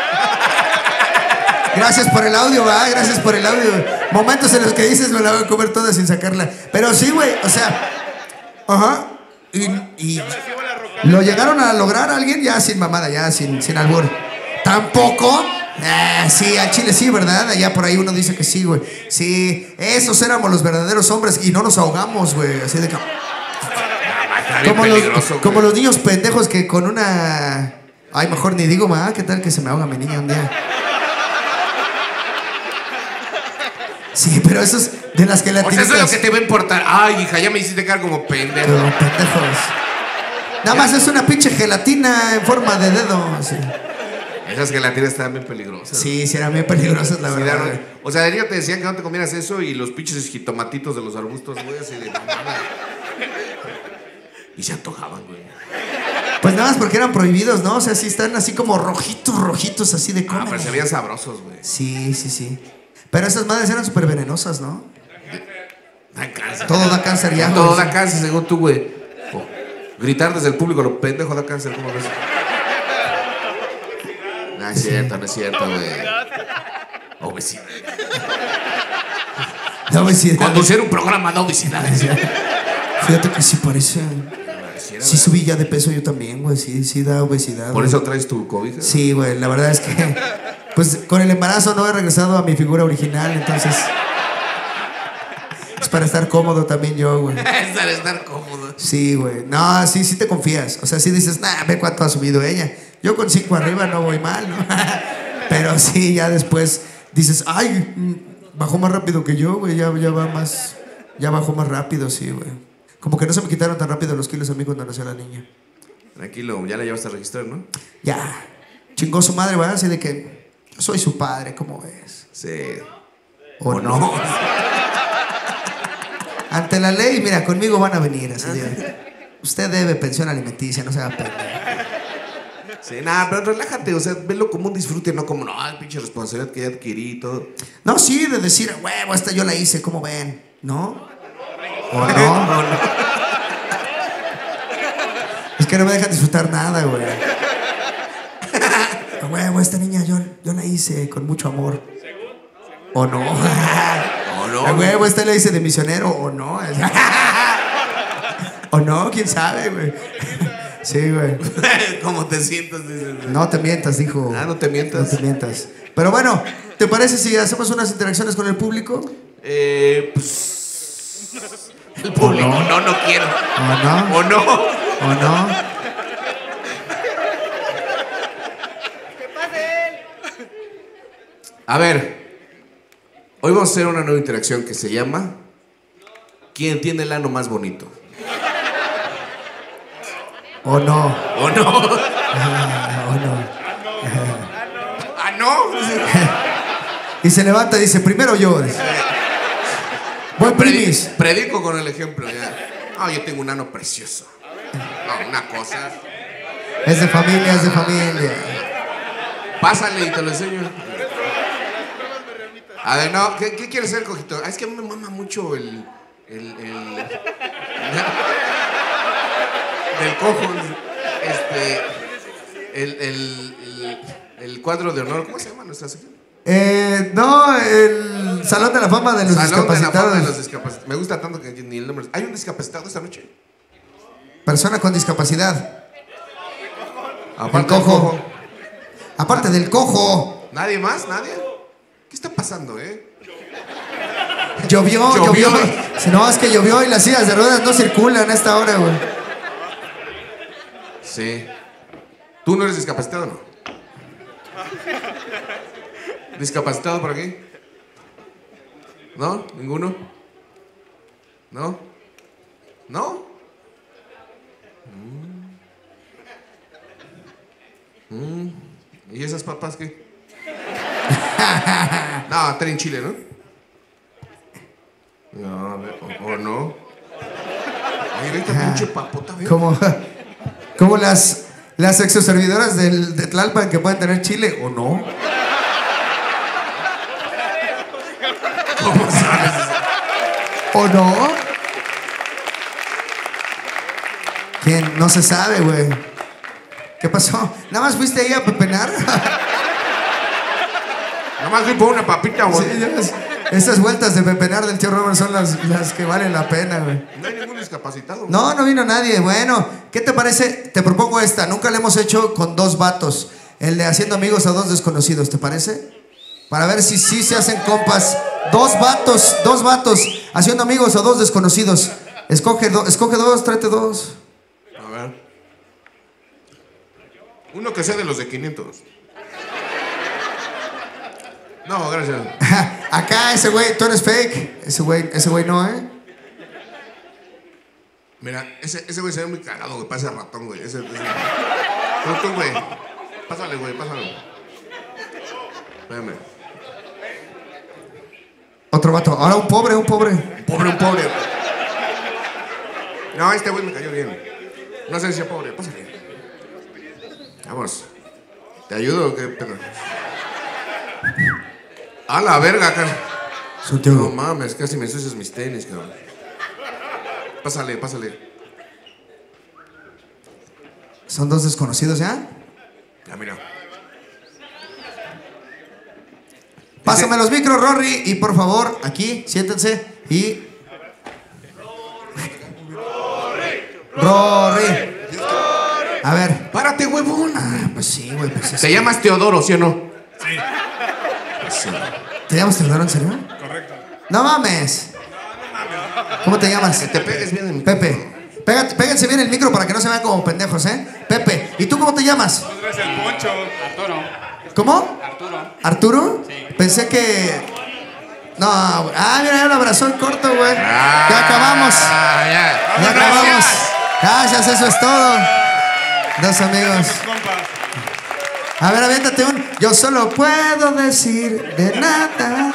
Gracias por el audio, ¿verdad? Gracias por el audio. Momentos en los que dices, me la voy a comer toda sin sacarla. Pero sí, güey, o sea, ajá. Y lo llegaron a lograr alguien ya sin mamada, ya sin albur. Tampoco. Sí, al chile sí, ¿verdad? Allá por ahí uno dice que sí, güey. Sí, esos éramos los verdaderos hombres y no nos ahogamos, güey. Así de que... Como los niños pendejos que con una... Ay, mejor ni digo, ma, ¿qué tal que se me ahoga mi niña un día? Sí, pero esos de las que O sea, latinitas... eso es lo que te va a importar. Ay, hija, ya me hiciste quedar como pendejo. Pero pendejos. Nada más es una pinche gelatina en forma de dedo. Sí, Esas gelatinas estaban bien peligrosas. sí, eran bien peligrosas, la Sí, verdad. daron- o sea, de niño te decían que no te comieras eso y los pinches jitomatitos de los arbustos, güey, así de mamada. Y se antojaban, güey. Pues nada más porque eran prohibidos, ¿no? O sea, sí están así como rojitos, así de comer. Pero se veían sabrosos, güey. Sí. Pero esas madres eran súper venenosas, ¿no? Dan cáncer. Todo da cáncer ya. Todo güey. da cáncer, según tú, güey. Oh, gritar desde el público, lo pendejo da cáncer, ¿cómo ves? No es cierto, güey. Obesidad. La obesidad. Conducir un programa de obesidad. Fíjate que sí parece. Sí, Sí subí ya de peso yo también, güey. Sí da obesidad. ¿Por güey. eso traes tu cobija? Sí, güey. La verdad es que... Pues con el embarazo no he regresado a mi figura original, entonces... Es para estar cómodo también yo, güey. Es para estar cómodo. Sí, güey. No, sí te confías. O sea, sí dices, ve cuánto ha subido ella. Yo con 5 arriba no voy mal, ¿no? Pero sí, ya después dices, ay, bajó más rápido que yo, güey. Ya va más... Ya bajó más rápido, sí, güey. Como que no se me quitaron tan rápido los kilos a mí cuando nació la niña. Tranquilo, ya la llevaste a registrar, ¿no? Ya, chingó su madre, ¿verdad? Así de que yo soy su padre, ¿cómo ves? Sí. ¿O no? Ante la ley, mira, conmigo van a venir así de... Usted debe pensión alimenticia, no se haga pendejo. Sí, nada, pero relájate, o sea, velo como un disfrute, no como, no, pinche responsabilidad que ya adquirí y todo. No, sí, de decir, huevo, esta yo la hice, ¿cómo ven? ¿No? ¿O no? Es que no me dejan disfrutar nada, güey. Huevo, esta niña yo la hice con mucho amor. ¿O no? ¿O no? A huevo, esta la hice de misionero, ¿o no? ¿O no? ¿Quién sabe, güey? Sí, güey. ¿Cómo te sientas? Dices, No te mientas, dijo. Ah, no te mientas. No te mientas. Pero bueno, ¿te parece si hacemos unas interacciones con el público? Pues... El público, no quiero. ¿O no? ¿O no? ¿O no? A ver, hoy vamos a hacer una nueva interacción que se llama ¿Quién tiene el ano más bonito? ¿O no? ¿O no? ¿O no? ¿Ah, no? Y se levanta y dice, primero yo. Dice. Buen primis. Predico con el ejemplo. Ya. No, yo tengo un ano precioso. No, una cosa. Es de familia, es de familia. Pásale y te lo enseño. A ver, no, ¿qué quieres hacer, cojito? Ah, es que a mí me mama mucho el del cojo. El cuadro de honor. ¿Cómo se llama nuestra sección? No, el Salón de la Fama de los Salón de la Discapacitados. Fama de los discapacitados. Me gusta tanto que ni el nombre. ¿Hay un discapacitado esta noche? Persona con discapacidad. Aparte El cojo. del Aparte del cojo. ¿Nadie más? ¿Nadie? ¿Qué está pasando, Llovió. Si no, es que llovió y las sillas de ruedas no circulan a esta hora, güey. Sí. ¿Tú no eres discapacitado o no? ¿Discapacitado por aquí? ¿No? ¿Ninguno? ¿No? ¿No? ¿Y esas papas qué? No, están en Chile, ¿no? No, a ver, o no. Ay, esta pinche papota, ¿ves? Como las exoservidoras de Tlalpan que pueden tener chile, ¿o no? ¿Cómo sabes? ¿O no? ¿Quién? No se sabe, güey. ¿Qué pasó? ¿Nada más fuiste ahí a pepenar? Nada más fui por una papita, güey. Sí, ya ves. Esas vueltas de pepenar del tío Robert son las que valen la pena, güey. No hay ningún discapacitado. No vino nadie. Bueno, ¿qué te parece? Te propongo esta. Nunca la hemos hecho con dos vatos. El de haciendo amigos a dos desconocidos, ¿te parece? Para ver si sí se hacen compas. Dos vatos haciendo amigos a dos desconocidos. Escoge dos, tráete dos. A ver. Uno que sea de los de 500. No, gracias. Acá ese güey, tú eres fake. Ese güey no, ¿eh? Mira, ese güey se ve muy cagado, güey. Parece ratón, güey. Ese. Ratón, güey. Pásale, güey, pásale. Espérame. Otro vato. Ahora un pobre. Un pobre. No, este güey me cayó bien. No sé si es pobre. Pásale. Vamos. ¿Te ayudo o qué pedo? A la verga, cara. No Santiago. mames, casi me ensucias mis tenis, cabrón. Pásale. Son dos desconocidos, ¿ya? Ya, mira. Pásame los micros, Rory. Y por favor, aquí, siéntense. Y. Rory. A ver. ¡Párate, huevón! Ah, pues sí, güey. Pues Te llamas Teodoro, ¿sí o no? Sí. ¿Te llamas Teodoro, en serio? Correcto. No mames. ¿Cómo te llamas? Que te pegues bien en mi... Pepe. Péguense bien el micro para que no se vean como pendejos, ¿eh? Pepe. ¿Y tú cómo te llamas? Tú eres el Poncho. Arturo. ¿Cómo? Arturo. ¿Arturo? Sí. Pensé que No, güey. Ah, mira, ya lo abrazó en corto, güey. Ya acabamos. Ya. Ya acabamos. Gracias, eso es todo. Dos amigos. A ver, aviéntate un. Yo solo puedo decir de nada.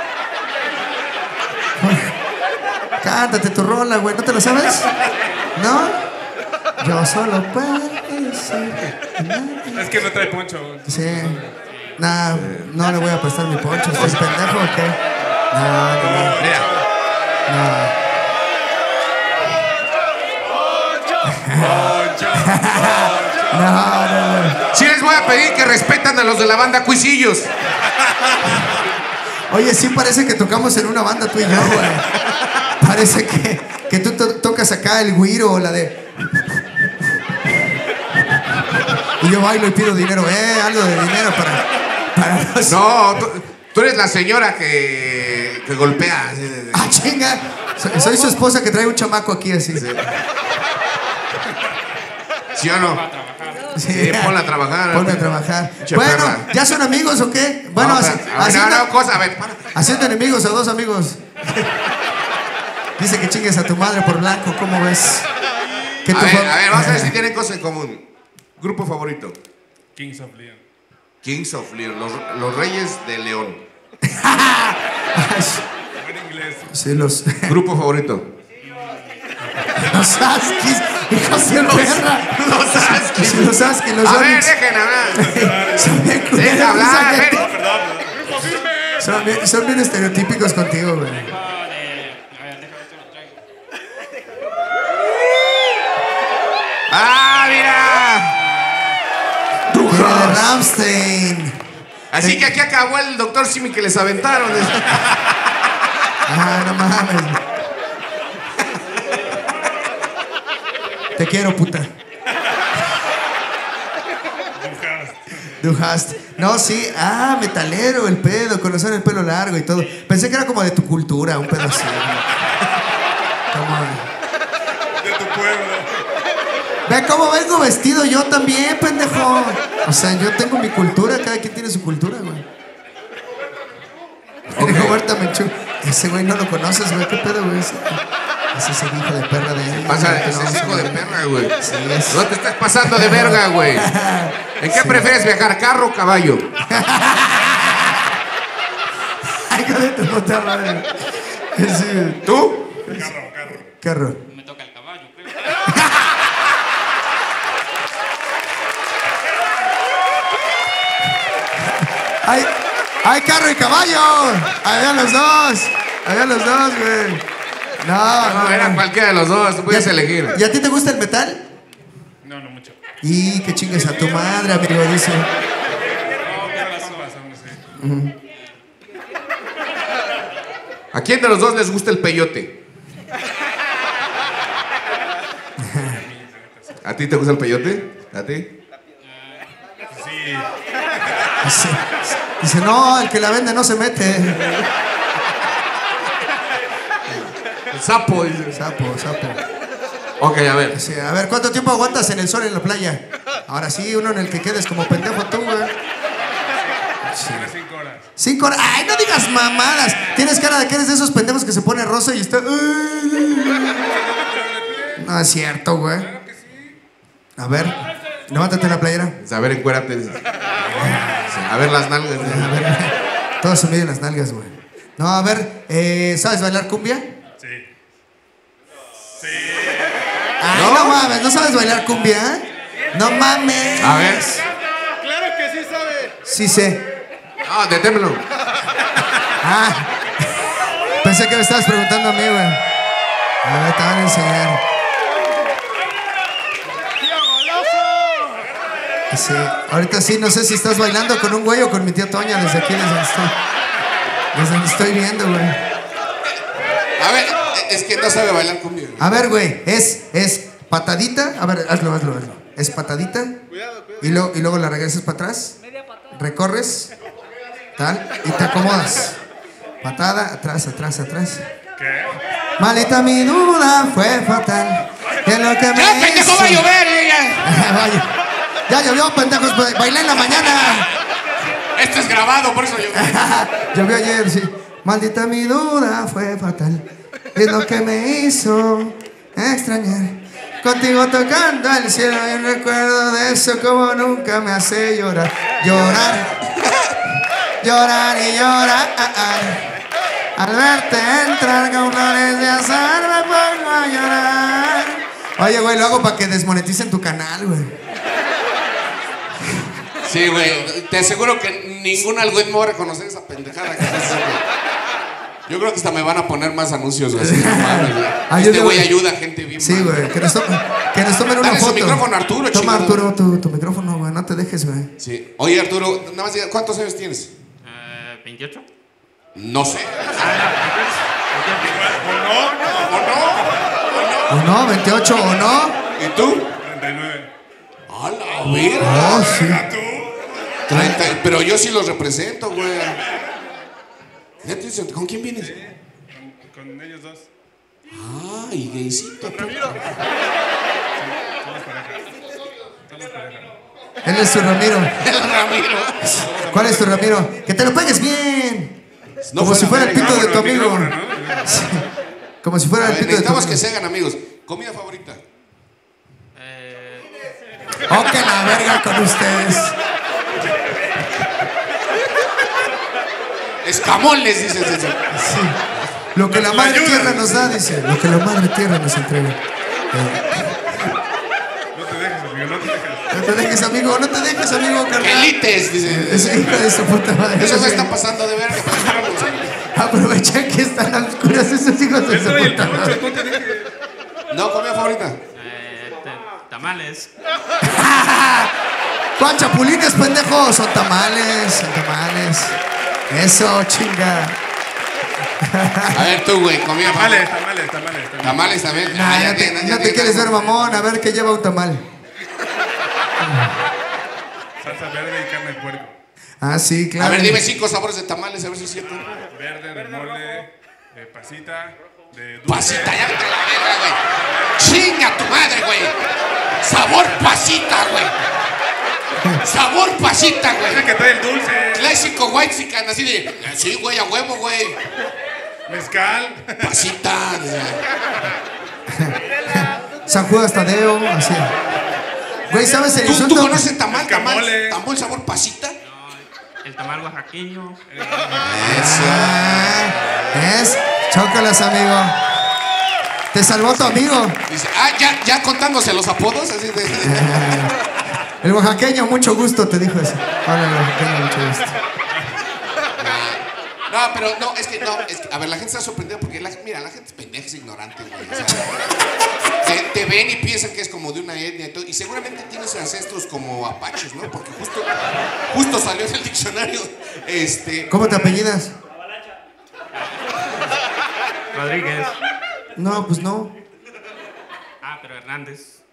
Cántate tu rola, güey. ¿No te lo sabes? ¿No? Yo solo puedo decir de nada. Es que no trae poncho. Sí. Nah, no le voy a prestar mi poncho. ¿Estoy pendejo o qué? No. Mira. No. No. Sí les voy a pedir que respetan a los de la banda Cuisillos. Oye, sí parece que tocamos en una banda tú y yo, güey. Parece que tú tocas acá el güiro o la de... Y yo bailo y pido dinero, algo de dinero para los... No, tú eres la señora que golpea. Así de... ¡Ah, chinga! Soy su esposa que trae un chamaco aquí así. Sí. ¿Sí o no? Sí, ponla a trabajar. Ponme a trabajar. Che, Bueno, perra. ¿ya son amigos o qué? Bueno, No, haciendo, cosa, a ver, para. haciendo enemigos a dos amigos. Dice que chingues a tu madre por blanco, ¿cómo ves? Que A ver, vamos a ver si tienen cosas en común. Grupo favorito. Kings of Leon. Kings of Leon, los Reyes de León. En inglés. Sí, los Grupo favorito. Huskies, hijos de perra. Los Huskies. Sí, los Huskies, los A ver, Onyx. dejen hablar. Son bien culeros, Deja hablar, esa a ver. gente. Son bien estereotípicos contigo, güey. ¡Ah, mira! Mira, de Rammstein. Así que aquí acabó el doctor Simi que les aventaron. Ah, no mames. Te quiero, puta. Du hast. No, sí. Ah, metalero, el pedo, conocer el pelo largo y todo. Pensé que era como de tu cultura, un pedo así. Como... De tu pueblo. Ve cómo vengo vestido yo también, pendejo. O sea, yo tengo mi cultura, cada quien tiene su cultura, güey. Dijo Berta Menchú. Ese güey no lo conoces, güey. ¿Qué pedo, güey? Ese es el hijo de perra de él. Pasa, No, ese es hijo de perra, güey. Sí, es. No te estás pasando de verga, güey. ¿En qué prefieres viajar, carro o caballo? Ay, hijo de tu puta madre. Sí. ¿Tú? Carro. Me toca el caballo, creo. ¡Hay carro y caballo! Había los dos. Había los dos, güey. No, era no. cualquiera de los dos, tú puedes elegir. ¿Y a ti te gusta el metal? No, no mucho. Y que chingues a tu madre, amigo, dice. No, quiero las sopas, aún no sé. ¿A quién de los dos les gusta el peyote? ¿A ti te gusta el peyote? ¿A ti? Sí. Dice, no, el que la vende no se mete. El sapo, dice. Sapo. Ok, a ver. Sí, a ver, ¿cuánto tiempo aguantas en el sol en la playa? Ahora sí, uno en el que quedes como pendejo tú, güey. Sí. 5 horas. 5 horas. ¡Ay, no digas mamadas! Tienes cara de que eres de esos pendejos que se pone rosa y está... No es cierto, güey. A ver, levántate la playera. A ver, encuérate. A ver las nalgas. A ver, todo se mide en las nalgas, güey. No, a ver, ¿sabes bailar cumbia? Sí. Ay, no mames, ¿no sabes bailar cumbia? No mames. A ver. Claro que sí sabe. Sí sé. No, detémelo. Ah, pensé que me estabas preguntando a mí, güey. A ver, te van a enseñar. Sí, ahorita sí, no sé si estás bailando con un güey o con mi tía Toña desde aquí, desde donde estoy viendo, güey. A ver, es que no sabe bailar cumbia. A ver, güey, es patadita. A ver, hazlo. Es patadita. Y luego la regresas para atrás. Recorres. Tal. Y te acomodas. Patada, atrás. ¿Qué? Malita mi duda fue fatal. Que lo que me ¡Ya, pendejo, va a llover! Vaya. Ya llovió, pendejos. Bailé en la mañana. Esto es grabado, por eso yo. Llovió ayer, sí. Maldita mi duda fue fatal. Es lo que me hizo extrañar. Contigo tocando el cielo y un recuerdo de eso como nunca me hace llorar. Llorar, llorar y llorar. Al verte entrar con flores de azar me pongo a llorar. Oye, güey, lo hago para que desmoneticen tu canal, güey. Sí, güey. Te aseguro que ningún algoritmo va a reconocer esa pendejada que estás haciendo. Yo creo que hasta me van a poner más anuncios, güey. No mames, güey. Este güey ayuda a gente bien. Sí, güey. Que nos tomen una Dale foto. su micrófono, Arturo, Toma, chingado. Arturo, tu micrófono, güey. No te dejes, güey. Sí. Oye, Arturo, nada más diga, ¿cuántos años tienes? 28. No sé. ¿O no? ¿28 o no? ¿Y tú? 39. A la verga. Oh, sí. 30. Pero yo sí los represento, güey. Neta, ¿con quién vienes? Con ellos dos. Ay, gaycito. Somos pareja. Él es tu Ramiro. El Ramiro. ¿Cuál es tu Ramiro? Que te lo pegues bien. No Como si fuera el verga. pito de tu Vámonos, amigo. micrófono, ¿no? Sí. Como si fuera A el ver, pito de tu necesitamos amigo. que se hagan amigos. ¿Comida favorita? Oh, que la verga con ustedes. Escamoles, dices eso. Sí. Lo que la madre tierra nos da, dice. Lo que la madre tierra nos entrega. No te dejes, amigo, no te dejes. No te dejes, amigo. No te dejes, amigo, carnal. Elites, dice. Es hija de su puta madre. Eso se está pasando de verga. Aprovechan que están a oscuras esos hijos de su Eso y el puta poncho, madre. no te dejes. No, comida favorita. Tamales. ¿Cuál chapulines, pendejos? Son tamales, son tamales. Eso, chinga. A ver tú, güey, comida favorita. Tamales. Tamales también. Nah, ya te quieres ver, mamón. A ver qué lleva un tamal. Salsa verde y carne de puerco. Ah, sí, claro. A ver, dime 5 sabores de tamales, a ver si es cierto. Verde, de mole, de pasita, de dulce. Pasita, ya vete a la verga, güey. Chinga tu madre, güey. Sabor pasita, güey. Sabor pasita, Es el güey. que trae el dulce. Clásico white chican, así de. Sí, güey, a huevo, güey. Mezcal. Pasita. San Judas Tadeo, así. Güey, ¿sabes el ¿Tú insulto? conoces tamal, tamal? Escamole. ¿Tamal sabor pasita? El tamal oaxaqueño. Eso. ¿Ves? Chócalas, amigo. Te salvó tu amigo. Dice, ya contándose los apodos, así de. El oaxaqueño, mucho gusto, te dijo eso. Hola, el oaxaqueño, mucho gusto. No, pero no, es que a ver, la gente está sorprendida porque mira, la gente es pendeja, es ignorante, güey. O sea, te ven y piensan que es como de una etnia y todo. Y seguramente tienes ancestros como apaches, ¿no? Porque justo salió en el diccionario. ¿Cómo te apellidas? Rodríguez. No, pues no. Pero Hernández.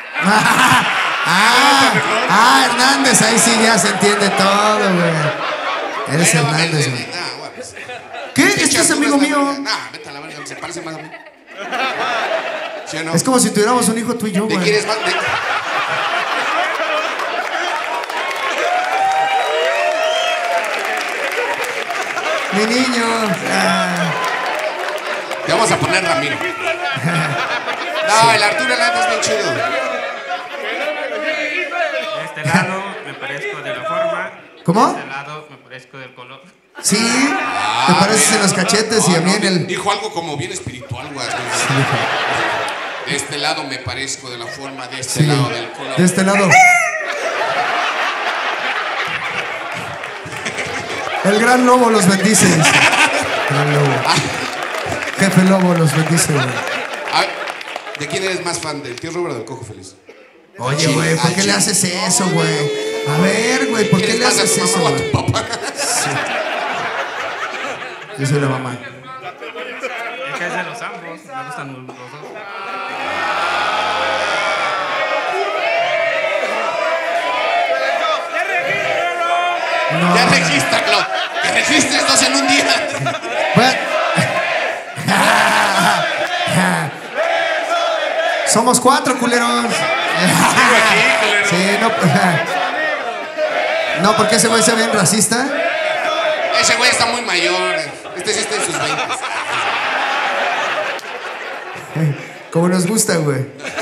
Hernández, ahí sí ya se entiende todo, güey. Eres Hernández, güey. ¿Qué? Este es amigo mío. Nah, vete a la verga, se parece más a mí. ¿Sí o no? Es como si tuviéramos un hijo tú y yo, ¿De güey. quién es más? Mi niño. Te vamos a poner Ramiro. No, el Arturo Hernández es bien chido. De este lado me parezco de la forma. ¿Cómo? De este lado me parezco del color. Sí, te pareces en los cachetes y a mí en el... Dijo algo como bien espiritual, güey. De este lado me parezco de la forma, de este lado del color. De este lado. El gran lobo los bendice. Gran lobo. Jefe lobo los bendice, güey. A ver, ¿de quién eres más fan? ¿Del tío Robert o del Cojo Feliz? Oye, güey, ¿por qué le haces eso, güey? A ver, güey, ¿por qué le haces eso, ¿A güey? tu papá? Yo soy la mamá. Es que es de los ambos. Me gustan los dos. No. Ya regístralo. Que registres dos en un día. Bueno. Somos 4, culeros. Sí, no. No, porque ese güey se ve bien racista. Ese güey está muy mayor. Este sí está en sus 20. Como nos gusta, güey.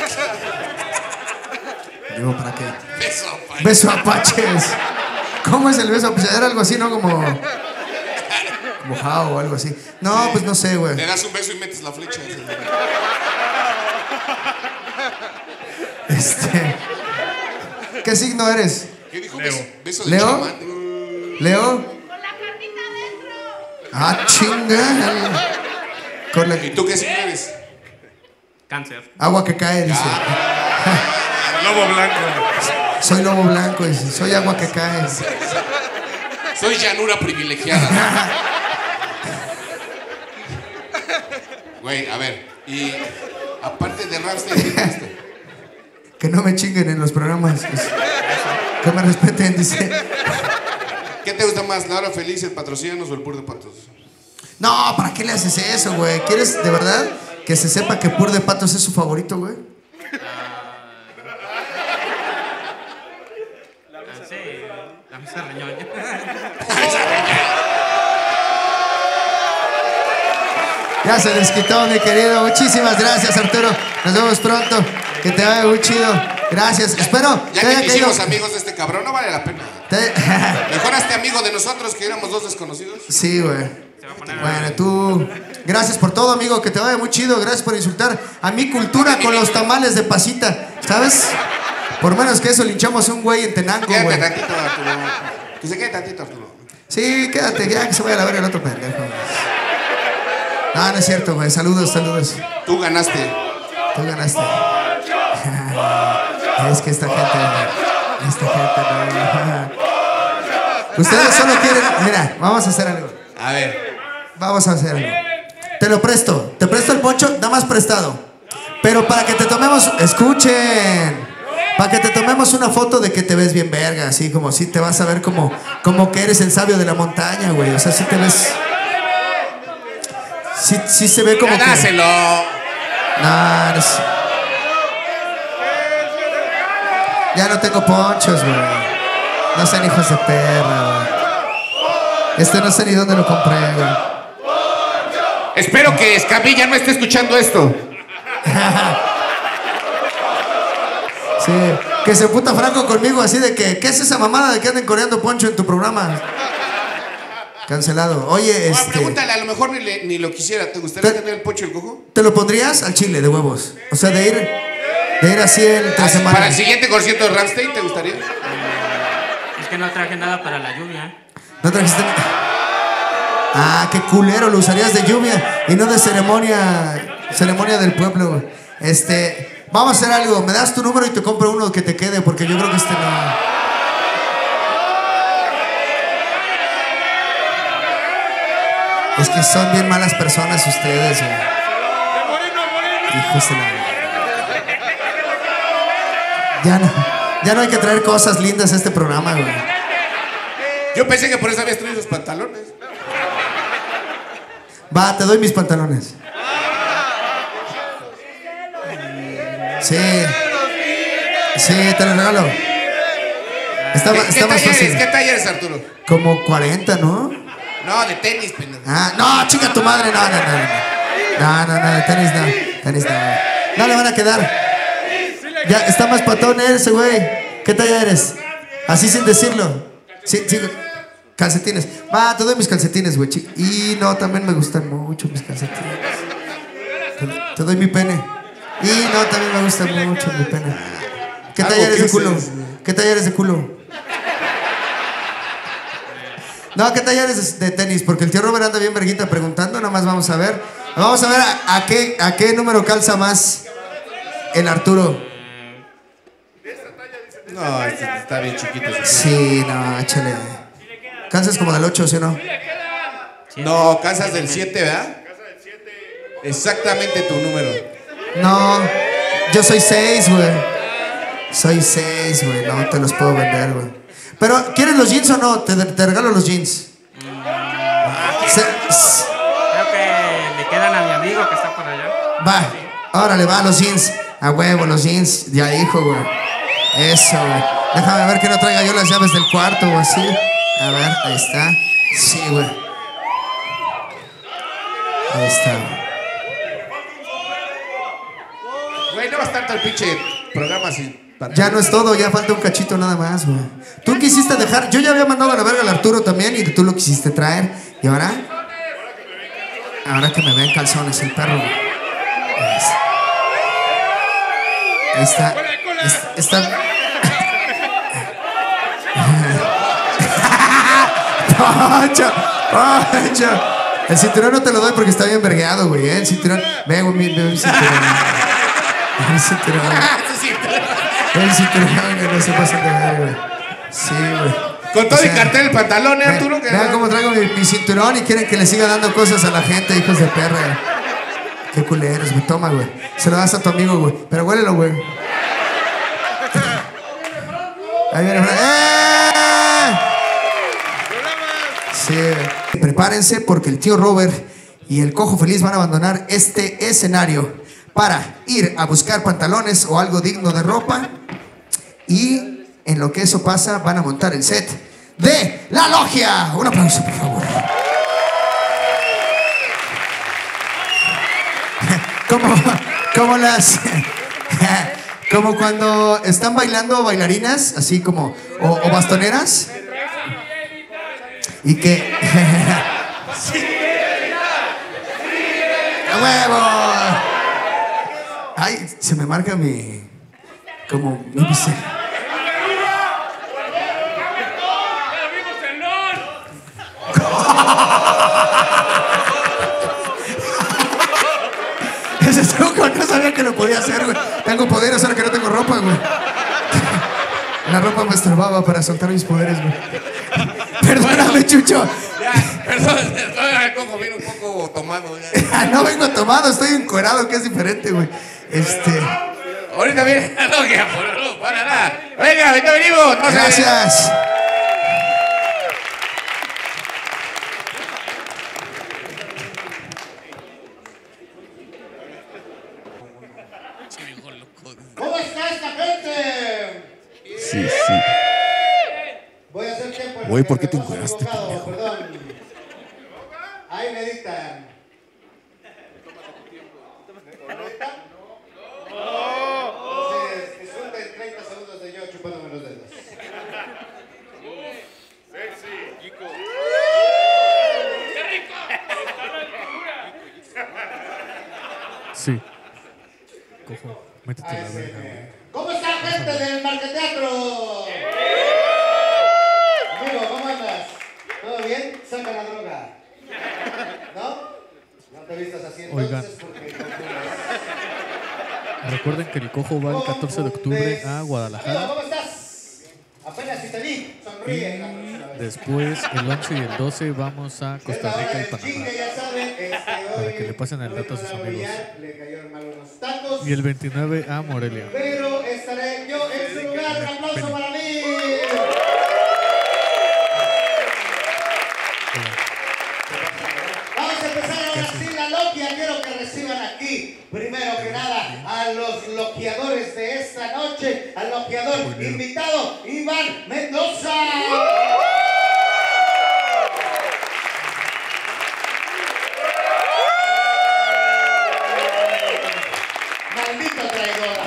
Digo, ¿para qué? Beso, pa. Beso apaches. ¿Cómo es el beso apaches? Era algo así, ¿no? Como jao o algo así. No, pues no sé, güey. Le das un beso y metes la flecha. ¿Qué signo eres? ¿Qué dijo? Leo. Beso de ¿Leo? chamán. ¿Leo? Con la cartita adentro. Ah, chinga. Con la ¿Y tú qué signo eres? Cáncer. agua que cae, dice. Lobo blanco. Soy lobo blanco, dice. Soy agua que cae. Soy llanura privilegiada. Güey, a ver. Y aparte de Ramstein, ¿qué te gusta? Que no me chinguen en los programas. Pues. Que me respeten, dice. ¿Qué te gusta más, la hora feliz, el patrocínanos o el pur de patos? No, ¿para qué le haces eso, güey? ¿Quieres de verdad que se sepa que Pur de Patos es su favorito, güey? Sí, la mesa reñoña. Ya se les quitó, mi querido. Muchísimas gracias, Arturo. Nos vemos pronto. Que te vaya muy chido. Gracias. Espero Ya te que haya te caído- hicimos amigos de este cabrón, no vale la pena. Mejor hazte amigo de nosotros, que éramos dos desconocidos. Sí, güey. Se va a poner. Bueno, tú. Gracias por todo, amigo. Que te vaya muy chido. Gracias por insultar a mi cultura con los tamales de pasita. ¿Sabes? Por menos que eso linchamos a un güey en Tenango, Quédate güey. tantito, Arturo. Que se quede tantito, Arturo. Sí, quédate, ya que se vaya a la verga el otro pendejo. No, no es cierto, güey. Saludos, saludos. Tú ganaste. Tú ganaste. Es que esta gente no. Ustedes solo quieren. Mira, vamos a hacer algo. A ver. Vamos a hacer algo. Te lo presto. Te presto el poncho, nada más prestado. Pero para que te tomemos. Escuchen. Para que te tomemos una foto de que te ves bien verga. Así como si te vas a ver como que eres el sabio de la montaña, güey. O sea, si te ves. Sí se ve como Ya que. dáselo. No, no sé. Ya no tengo ponchos, güey. No sean hijos de perra, güey. No sé ni dónde lo compré, güey. Espero que Escamilla no esté escuchando esto. Sí, que se puta Franco conmigo así de que, ¿qué es esa mamada de que anden coreando poncho en tu programa? Cancelado. Oye, No, pregúntale, a lo mejor ni lo quisiera. ¿Te gustaría tener el pocho y el cojo? ¿te lo pondrías al chile de huevos? O sea, de ir así entre Para el semanas. siguiente concierto de Ramstein, ¿te gustaría? Es que no traje nada para la lluvia. ¿No trajiste? Ah, qué culero, lo usarías de lluvia y no de ceremonia del pueblo, güey. Vamos a hacer algo. Me das tu número y te compro uno que te quede, porque yo creo que no. Es que son bien malas personas ustedes, güey. Hijos de la... Ya no hay que traer cosas lindas a este programa, güey. Yo pensé que por eso habías traído esos pantalones. Va, te doy mis pantalones. Sí. Sí, te los regalo. Está ¿Qué más talla eres? fácil. ¿Qué talla eres, Arturo? Como 40, ¿no? No, de tenis, pendejo. Ah, no, chica tu madre, no, de tenis no, tenis no. No le van a quedar. Ya, está más patón ese, güey. ¿Qué talla eres? Así sin decirlo. Sí, calcetines. Va, te doy mis calcetines, güey. Y no, también me gustan mucho mis calcetines. Te doy mi pene. Y no, también me gusta mucho mi pene. ¿Qué talla eres de culo? ¿Qué talla eres de culo? No, ¿qué talla eres de tenis? Porque el tío Robert anda bien verguita preguntando. Nada más vamos a ver. Vamos a ver a qué número calza más el Arturo. No, está bien chiquito. Sí, no, échale. Calzas como del 8, ¿sí o no? No, casas del 7, ¿verdad? Exactamente tu número. No, yo soy 6, güey. Soy 6, güey. No te los puedo vender, güey. Pero, ¿quieres los jeans o no? Te regalo los jeans. Creo que le quedan a mi amigo que está por allá. Va, órale, va, los jeans. A huevo, los jeans. Ya dijo, güey. Eso, güey. Déjame ver que no traiga yo las llaves del cuarto o así. A ver, ahí está. Sí, güey. Ahí está. Güey, no vas tanto al pinche programa sin... Ya no es todo, ya falta un cachito nada más, güey. Tú quisiste dejar, yo ya había mandado a la verga al Arturo también y tú lo quisiste traer. ¿Y ahora? Ahora que me ven calzones el perro, güey. Ahí está. Está. ¡Poncho! ¡Poncho! El cinturón no te lo doy porque está bien vergueado, güey, ¿eh? El cinturón. Ve, güey, mi cinturón. El cinturón. El cinturón, que no se pasa de ver, güey. Sí, güey. Con todo y cartel el pantalón, Arturo. Vean cómo traigo mi cinturón y quieren que le siga dando cosas a la gente, hijos de perra. Qué culeros, güey. Toma, güey. Se lo das a tu amigo, güey. Pero huélelo, güey. Ahí viene. Sí. Prepárense porque el tío Robert y el Cojo Feliz van a abandonar este escenario para ir a buscar pantalones o algo digno de ropa. Y en lo que eso pasa, van a montar el set de La Logia. Un aplauso, por favor. Como cuando están bailando bailarinas, así como, o bastoneras. Y que... ¡A huevo! Ay, se me marca mi... Como... No sé. Ese truco no sabía que lo podía hacer, güey. Tengo poderes ahora que no tengo ropa, güey. La ropa me estorbaba para soltar mis poderes, güey. Perdóname, Chucho. Ya, perdón, el Cojo viene un poco tomado. Ya. No vengo tomado, estoy encuerado, que es diferente, güey. Ahorita viene la logia, no, para nada. Venga, ahorita venimos. No Gracias. ¿Cómo está esta gente? Sí, sí. Voy a hacer tiempo. Güey, ¿por qué te encuentras? encueraste, Perdón. Ahí meditan. Entonces, disfruten 30 segundos de yo chupándome los dedos. Sí. Cojo, métete la verga, güey. ¿Cómo está gente del Marqueteatro? Amigo, ¿cómo andas? ¿Todo bien? Saca la droga. ¿No? No te vistas así entonces. Oigan. Porque no Recuerden que el Cojo va el 14 de octubre a Amigo, Guadalajara. ¿cómo estás? Apenas si te vi, sonríe la próxima vez. Después, el 11 y el 12, vamos a Costa Rica y Panamá. Ya saben, Para que le pasen el dato a sus amigos. Le cayeron mal unos tacos. Y el 29 a Morelia. Pero estaré yo en su lugar. Un aplauso para mí. Vamos a empezar ahora sí la logia. Quiero que reciban aquí, primero que nada, a los logiadores de esta noche. Al logiador invitado, Iván Mendoza. Maldito traidor.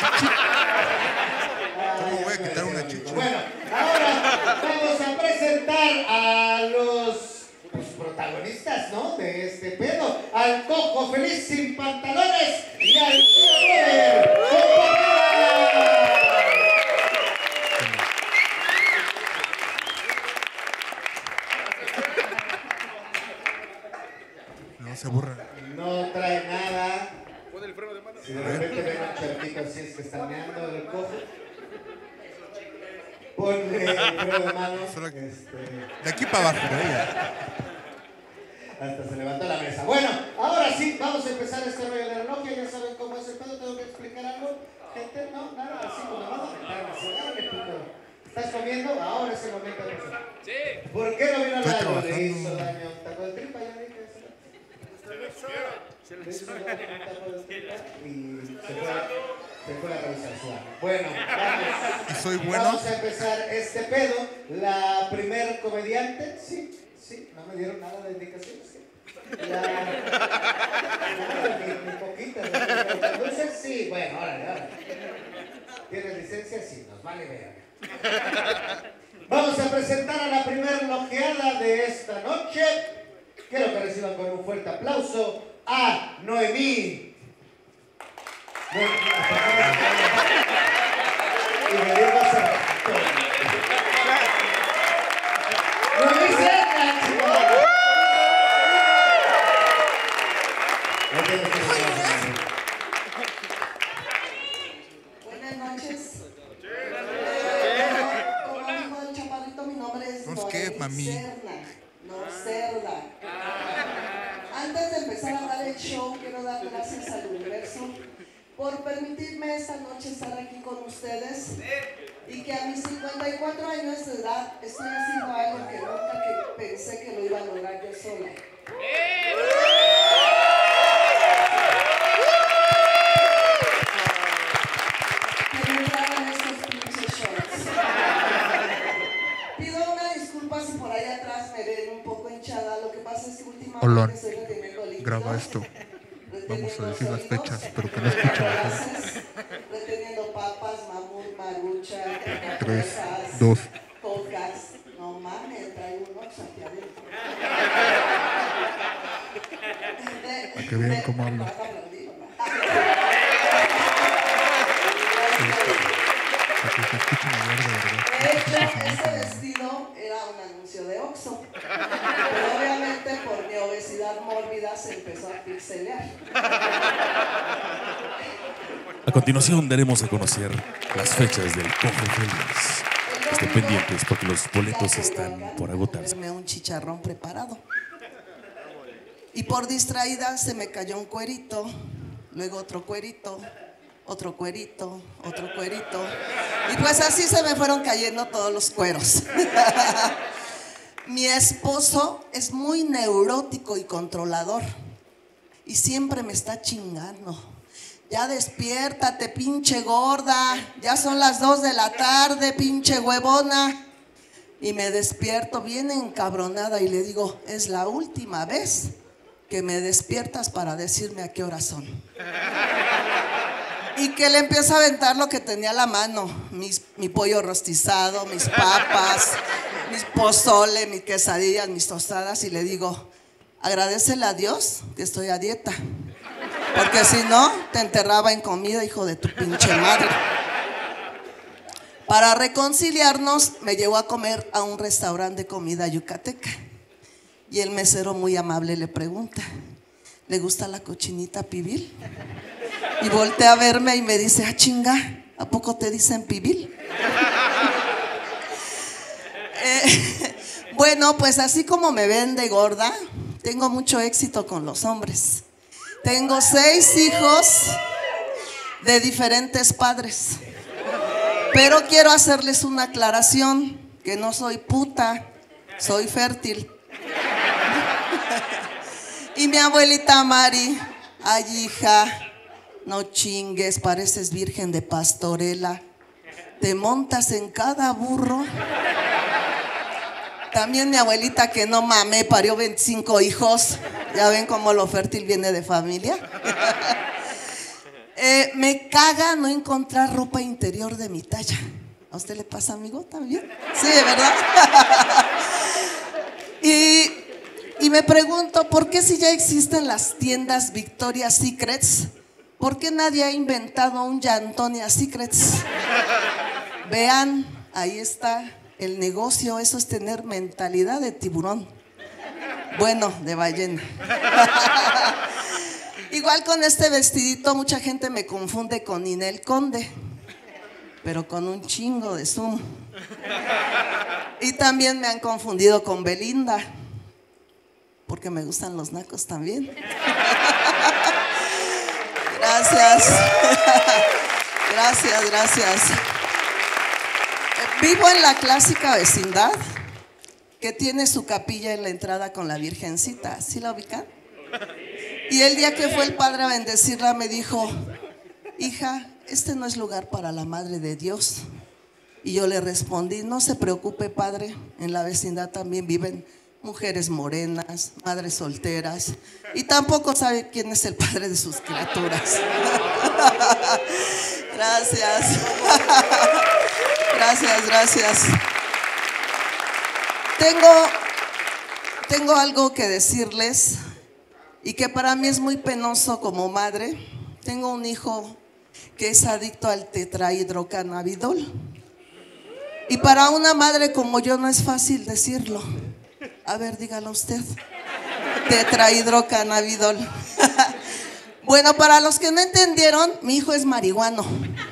¿Cómo voy a quitar una chicha? Bueno, ahora vamos a presentar a los protagonistas, ¿no? De este pedo. Al Cojo Feliz sin pantalones y al tío Robert. ¡Compañera! No se aburra. No trae nada. Si de repente ven un charquito así es que está meando el Cojo. Ponle el freno de mano. De aquí para abajo, güey. Hasta se levantó la mesa. Bueno, ahora sí, vamos a empezar este rollo de la logia. Ya saben cómo es el pedo. ¿Tengo que explicar algo? Gente, no, nada, así como la mano. ¿Estás comiendo? Ahora es el momento de empezar. Sí. ¿Por qué no vino Estoy Lalo? trabajando. Le hizo daño un taco de tripa, ya vi que le hizo daño un taco de tripa y se fue a revisar su alma. Bueno, vamos. ¿Y soy bueno? Vamos a empezar este pedo. La primer comediante, sí, no me dieron nada de indicaciones. Ni poquitas. Entonces, sí, bueno, órale. ¿Tienes licencia? Sí, nos vale ver. Vamos a presentar a la primer loqueada de esta noche. Quiero que reciban con un fuerte aplauso a Noemí. Y me dio más a... Noemí Serna, chicos. Buenas noches. Como dijo el chaparrito, mi nombre es ¿Por qué, Noemí mami? Serna, no Cerda. Antes de empezar a dar el show, quiero dar gracias al universo por permitirme esta noche estar aquí con ustedes y que a mis 54 años de edad estoy haciendo algo que nunca pensé que lo iba a lograr yo sola. Que me tragan estos pinches shorts. Pido una disculpa si por ahí atrás me ven un poco hinchada. Lo que pasa es que últimamente Olón, estoy reteniendo líquidos. graba esto. Vamos a decir las reteniendo fechas, pero que no escuchen la gente. gases, reteniendo papas, mamut, marucha, 3, cocas, 2. cocas. No mames, traigo un oxo aquí adentro. Para que vean cómo hablo. Para que se escuchen hablar de verdad. De hecho, este vestido era un anuncio de Oxxo, pero obviamente por mi obesidad mórbida se empezó a pixelear. A continuación daremos a conocer las fechas del Cojo Feliz. Estén pendientes porque los boletos están por agotarse. Un chicharrón preparado. Y por distraída se me cayó un cuerito, luego otro cuerito, otro cuerito, otro cuerito. Y pues así se me fueron cayendo todos los cueros. Mi esposo es muy neurótico y controlador. Y siempre me está chingando. Ya despiértate, pinche gorda. Ya son las 2 de la tarde, pinche huevona. Y me despierto bien encabronada y le digo, es la última vez que me despiertas para decirme a qué horas son. Y que le empiezo a aventar lo que tenía a la mano. Mi pollo rostizado, mis papas, mis pozole, mis quesadillas, mis tostadas. Y le digo, agradécele a Dios que estoy a dieta. Porque si no, te enterraba en comida, hijo de tu pinche madre. Para reconciliarnos, me llevó a comer a un restaurante de comida yucateca. Y el mesero muy amable le pregunta, ¿le gusta la cochinita pibil? Y voltea a verme y me dice, ah, chinga, ¿a poco te dicen pibil? Bueno, pues así como me ven de gorda, tengo mucho éxito con los hombres. Tengo 6 hijos de diferentes padres. Pero quiero hacerles una aclaración, que no soy puta, soy fértil. Y mi abuelita Mari, ay hija, no chingues, pareces virgen de pastorela. Te montas en cada burro. También mi abuelita, que no mamé, parió 25 hijos. Ya ven cómo lo fértil viene de familia. Me caga no encontrar ropa interior de mi talla. ¿A usted le pasa, amigo, también? Sí, ¿verdad? Y me pregunto, ¿por qué si ya existen las tiendas Victoria's Secrets, por qué nadie ha inventado un Antonia Secrets? Vean, ahí está el negocio, eso es tener mentalidad de tiburón. Bueno, de ballena. Igual con este vestidito, mucha gente me confunde con Ninel Conde, pero con un chingo de zoom. Y también me han confundido con Belinda, porque me gustan los nacos también. Gracias. Gracias. Vivo en la clásica vecindad que tiene su capilla en la entrada con la Virgencita. ¿Sí la ubican? Y el día que fue el padre a bendecirla me dijo, hija, este no es lugar para la Madre de Dios. Y yo le respondí, no se preocupe, padre, en la vecindad también viven mujeres morenas, madres solteras, y tampoco sabe quién es el padre de sus criaturas. Gracias. Gracias. Tengo algo que decirles y que para mí es muy penoso como madre. Tengo un hijo que es adicto al tetrahidrocannabinol. Y para una madre como yo no es fácil decirlo. A ver, dígalo usted. Tetrahidrocannabinol. Bueno, para los que no entendieron, mi hijo es marihuano.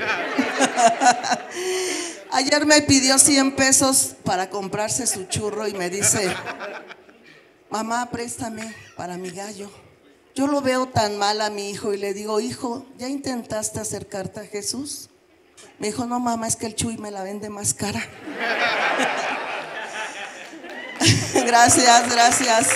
Ayer me pidió 100 pesos para comprarse su churro y me dice: mamá, préstame para mi gallo. Yo lo veo tan mal a mi hijo y le digo: hijo, ¿ya intentaste acercarte a Jesús? Me dijo: no, mamá, es que el Chuy me la vende más cara. Gracias.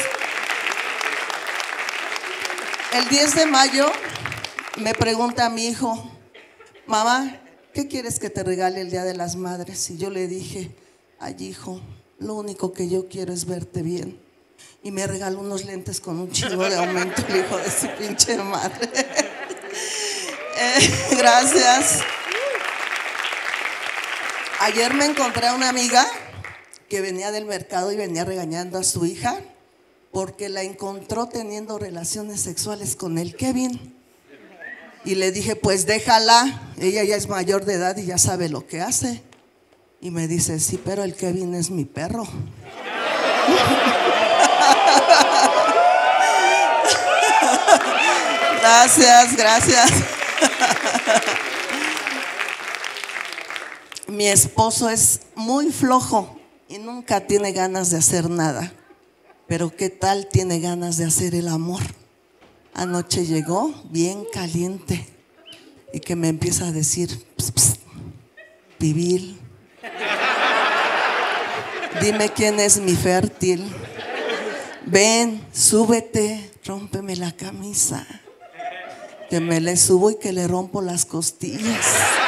El 10 de mayo me pregunta mi hijo: mamá, ¿qué quieres que te regale el Día de las Madres? Y yo le dije: ay, hijo, lo único que yo quiero es verte bien. Y me regaló unos lentes con un chingo de aumento, el hijo de su pinche madre. Gracias. Ayer me encontré a una amiga que venía del mercado y venía regañando a su hija porque la encontró teniendo relaciones sexuales con el Kevin. Y le dije: pues déjala, ella ya es mayor de edad y ya sabe lo que hace. Y me dice: sí, pero el Kevin es mi perro. Gracias. Mi esposo es muy flojo y nunca tiene ganas de hacer nada. Pero ¿qué tal tiene ganas de hacer el amor? Anoche llegó bien caliente y que me empieza a decir: pss, pss, pibil, dime quién es mi fértil. Ven, súbete, rómpeme la camisa. Que me le subo y que le rompo las costillas.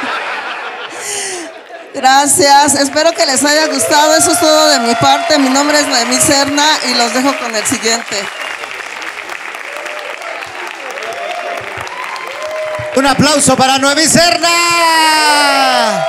Gracias, espero que les haya gustado. Eso es todo de mi parte. Mi nombre es Noemí Serna y los dejo con el siguiente. Un aplauso para Noemí Serna.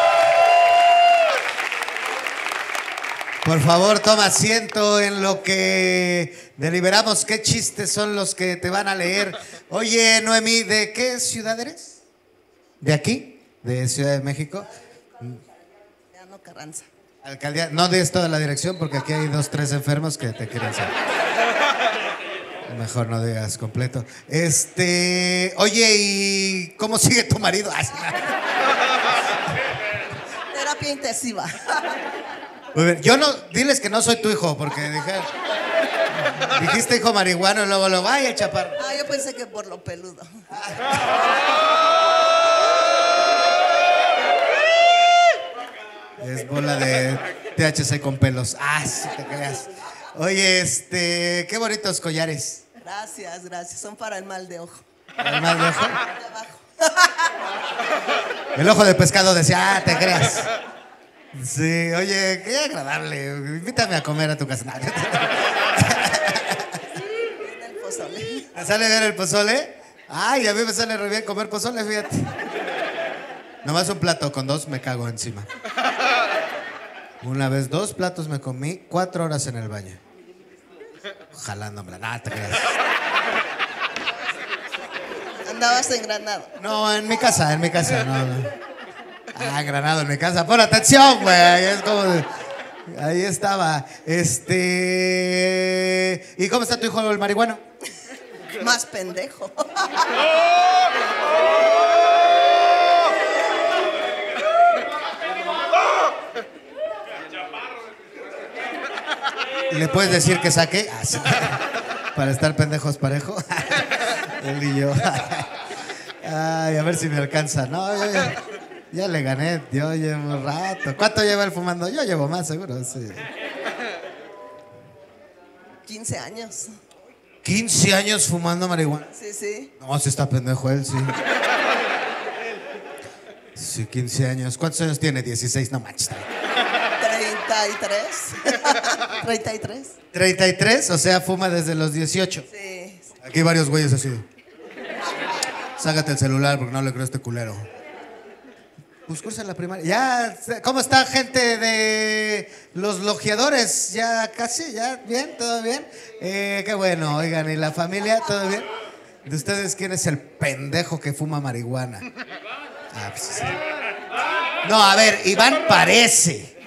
Por favor, toma asiento en lo que deliberamos qué chistes son los que te van a leer. Oye, Noemí, ¿de qué ciudad eres? ¿De aquí? ¿De Ciudad de México? Veano Carranza. Alcaldía, no des toda la dirección porque aquí hay 2, 3 enfermos que te quieren saber. Mejor no digas completo. Oye, ¿y cómo sigue tu marido? Terapia intensiva. Muy bien. Yo no, diles que no soy tu hijo, porque dijiste hijo marihuano y luego lo vaya, chaparro. Ah, yo pensé que por lo peludo. Es bola de THC con pelos. Ah, sí te creas. Oye, qué bonitos collares. Gracias. Son para el mal de ojo. ¿El mal de ojo? De abajo. El ojo de pescado decía: te creas. Sí, oye, qué agradable. Invítame a comer a tu casa. Viene el pozole. ¿Te sale bien el pozole? Ay, a mí me sale re bien comer pozole, fíjate. Nomás un plato, con 2 me cago encima. Una vez 2 platos me comí, 4 horas en el baño. Jalándomela, nada, te creas. Andabas en Granado. No, en mi casa, no. Ah, Granado en mi casa. Pon atención, güey. Es como ahí estaba. ¿Y cómo está tu hijo el marihuano? Más pendejo. ¿Le puedes decir que saque? Ah, sí. Para estar pendejos parejo. Él y yo. Ay, a ver si me alcanza. No, ya le gané. Yo llevo rato. ¿Cuánto lleva él fumando? Yo llevo más, seguro. Sí. 15 años. 15 años fumando marihuana. Sí. No, sí está pendejo él, sí. Sí, 15 años. ¿Cuántos años tiene? 16, no manches. 30. 33. 33. 33, o sea, fuma desde los 18. Sí. Aquí hay varios güeyes así. Sácate el celular porque no le creo a este culero. Pues cursa la primaria. Ya, ¿cómo está gente de los logiadores? Ya casi, ya, bien, todo bien. Qué bueno, oigan, ¿y la familia? ¿Todo bien? ¿De ustedes quién es el pendejo que fuma marihuana? Ah, pues sí. No, a ver, Iván parece.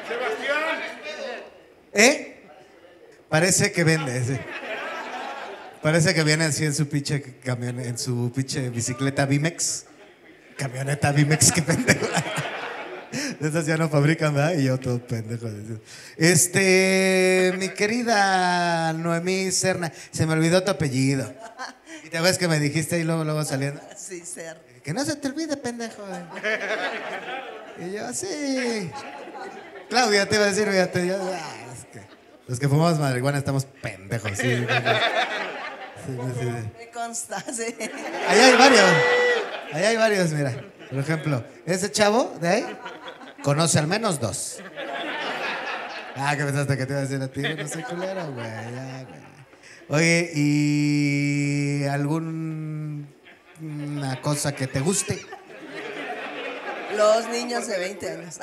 ¿Eh? Parece que vende, sí. Parece que viene así en su pinche camión, en su pinche bicicleta Bimex. Camioneta Bimex, qué pendejo. De esas ya no fabrican, ¿verdad? Y yo todo pendejo. Mi querida Noemí Serna, se me olvidó tu apellido. ¿Y te ves que me dijiste ahí luego saliendo? Sí, ser. Que no se te olvide, pendejo. Y yo, sí. Claudia, te iba a decir, fíjate, yo, es que los que fumamos marihuana estamos pendejos, sí. Sí. Me consta, sí. Ahí hay varios, mira. Por ejemplo, ese chavo de ahí conoce al menos 2. Ah, ¿qué pensaste que te iba a decir a ti? No soy culero, güey. Ya, güey. Oye, ¿y alguna cosa que te guste? Los niños de 20 años.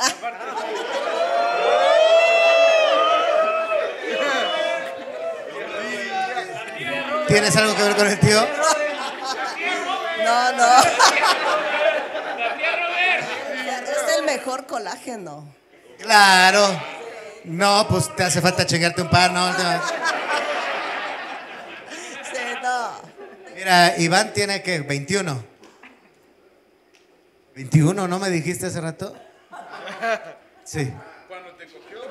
¿Tienes algo que ver con el tío? No. Es el mejor colágeno. Claro. No, pues te hace falta chingarte un par, ¿no? Sí, no. Mira, Iván tiene, ¿qué? 21. 21, ¿no me dijiste hace rato? Sí. Cuando te cogió.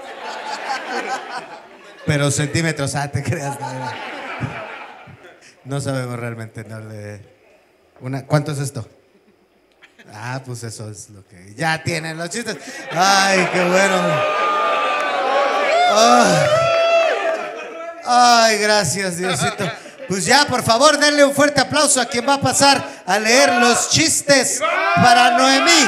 Pero centímetros, te creas. No sabemos realmente, no le... ¿Cuánto es esto? Ah, pues eso es lo que... Ya tienen los chistes. Ay, qué bueno. Ay, gracias, Diosito. Pues ya, por favor, denle un fuerte aplauso a quien va a pasar a leer los chistes para Noemí.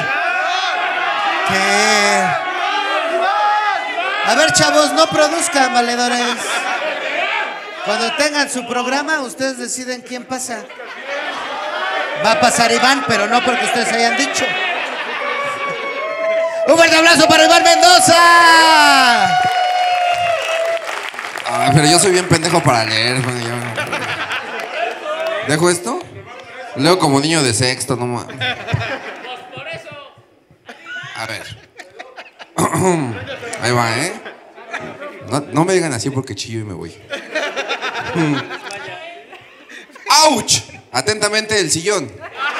A ver, chavos, no produzcan, valedores. Cuando tengan su programa, ustedes deciden quién pasa. Va a pasar Iván, pero no porque ustedes hayan dicho. ¡Un fuerte aplauso para Iván Mendoza! Ah, pero yo soy bien pendejo para leer. ¿Dejo esto? Leo como niño de sexto, no mames. A ver. Ahí va, ¿eh? No me digan así porque chillo y me voy. ¡Auch! Atentamente, el sillón.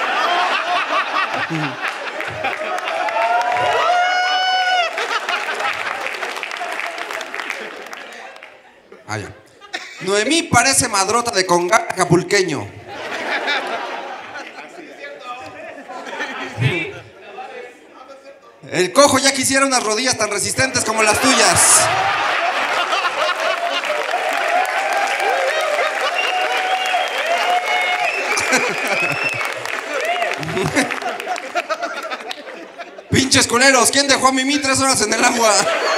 Ah, ya. Noemí parece madrota de conga acapulqueño. El cojo ya quisiera unas rodillas tan resistentes como las tuyas. Pinches culeros, ¿quién dejó a Mimi 3 horas en el agua?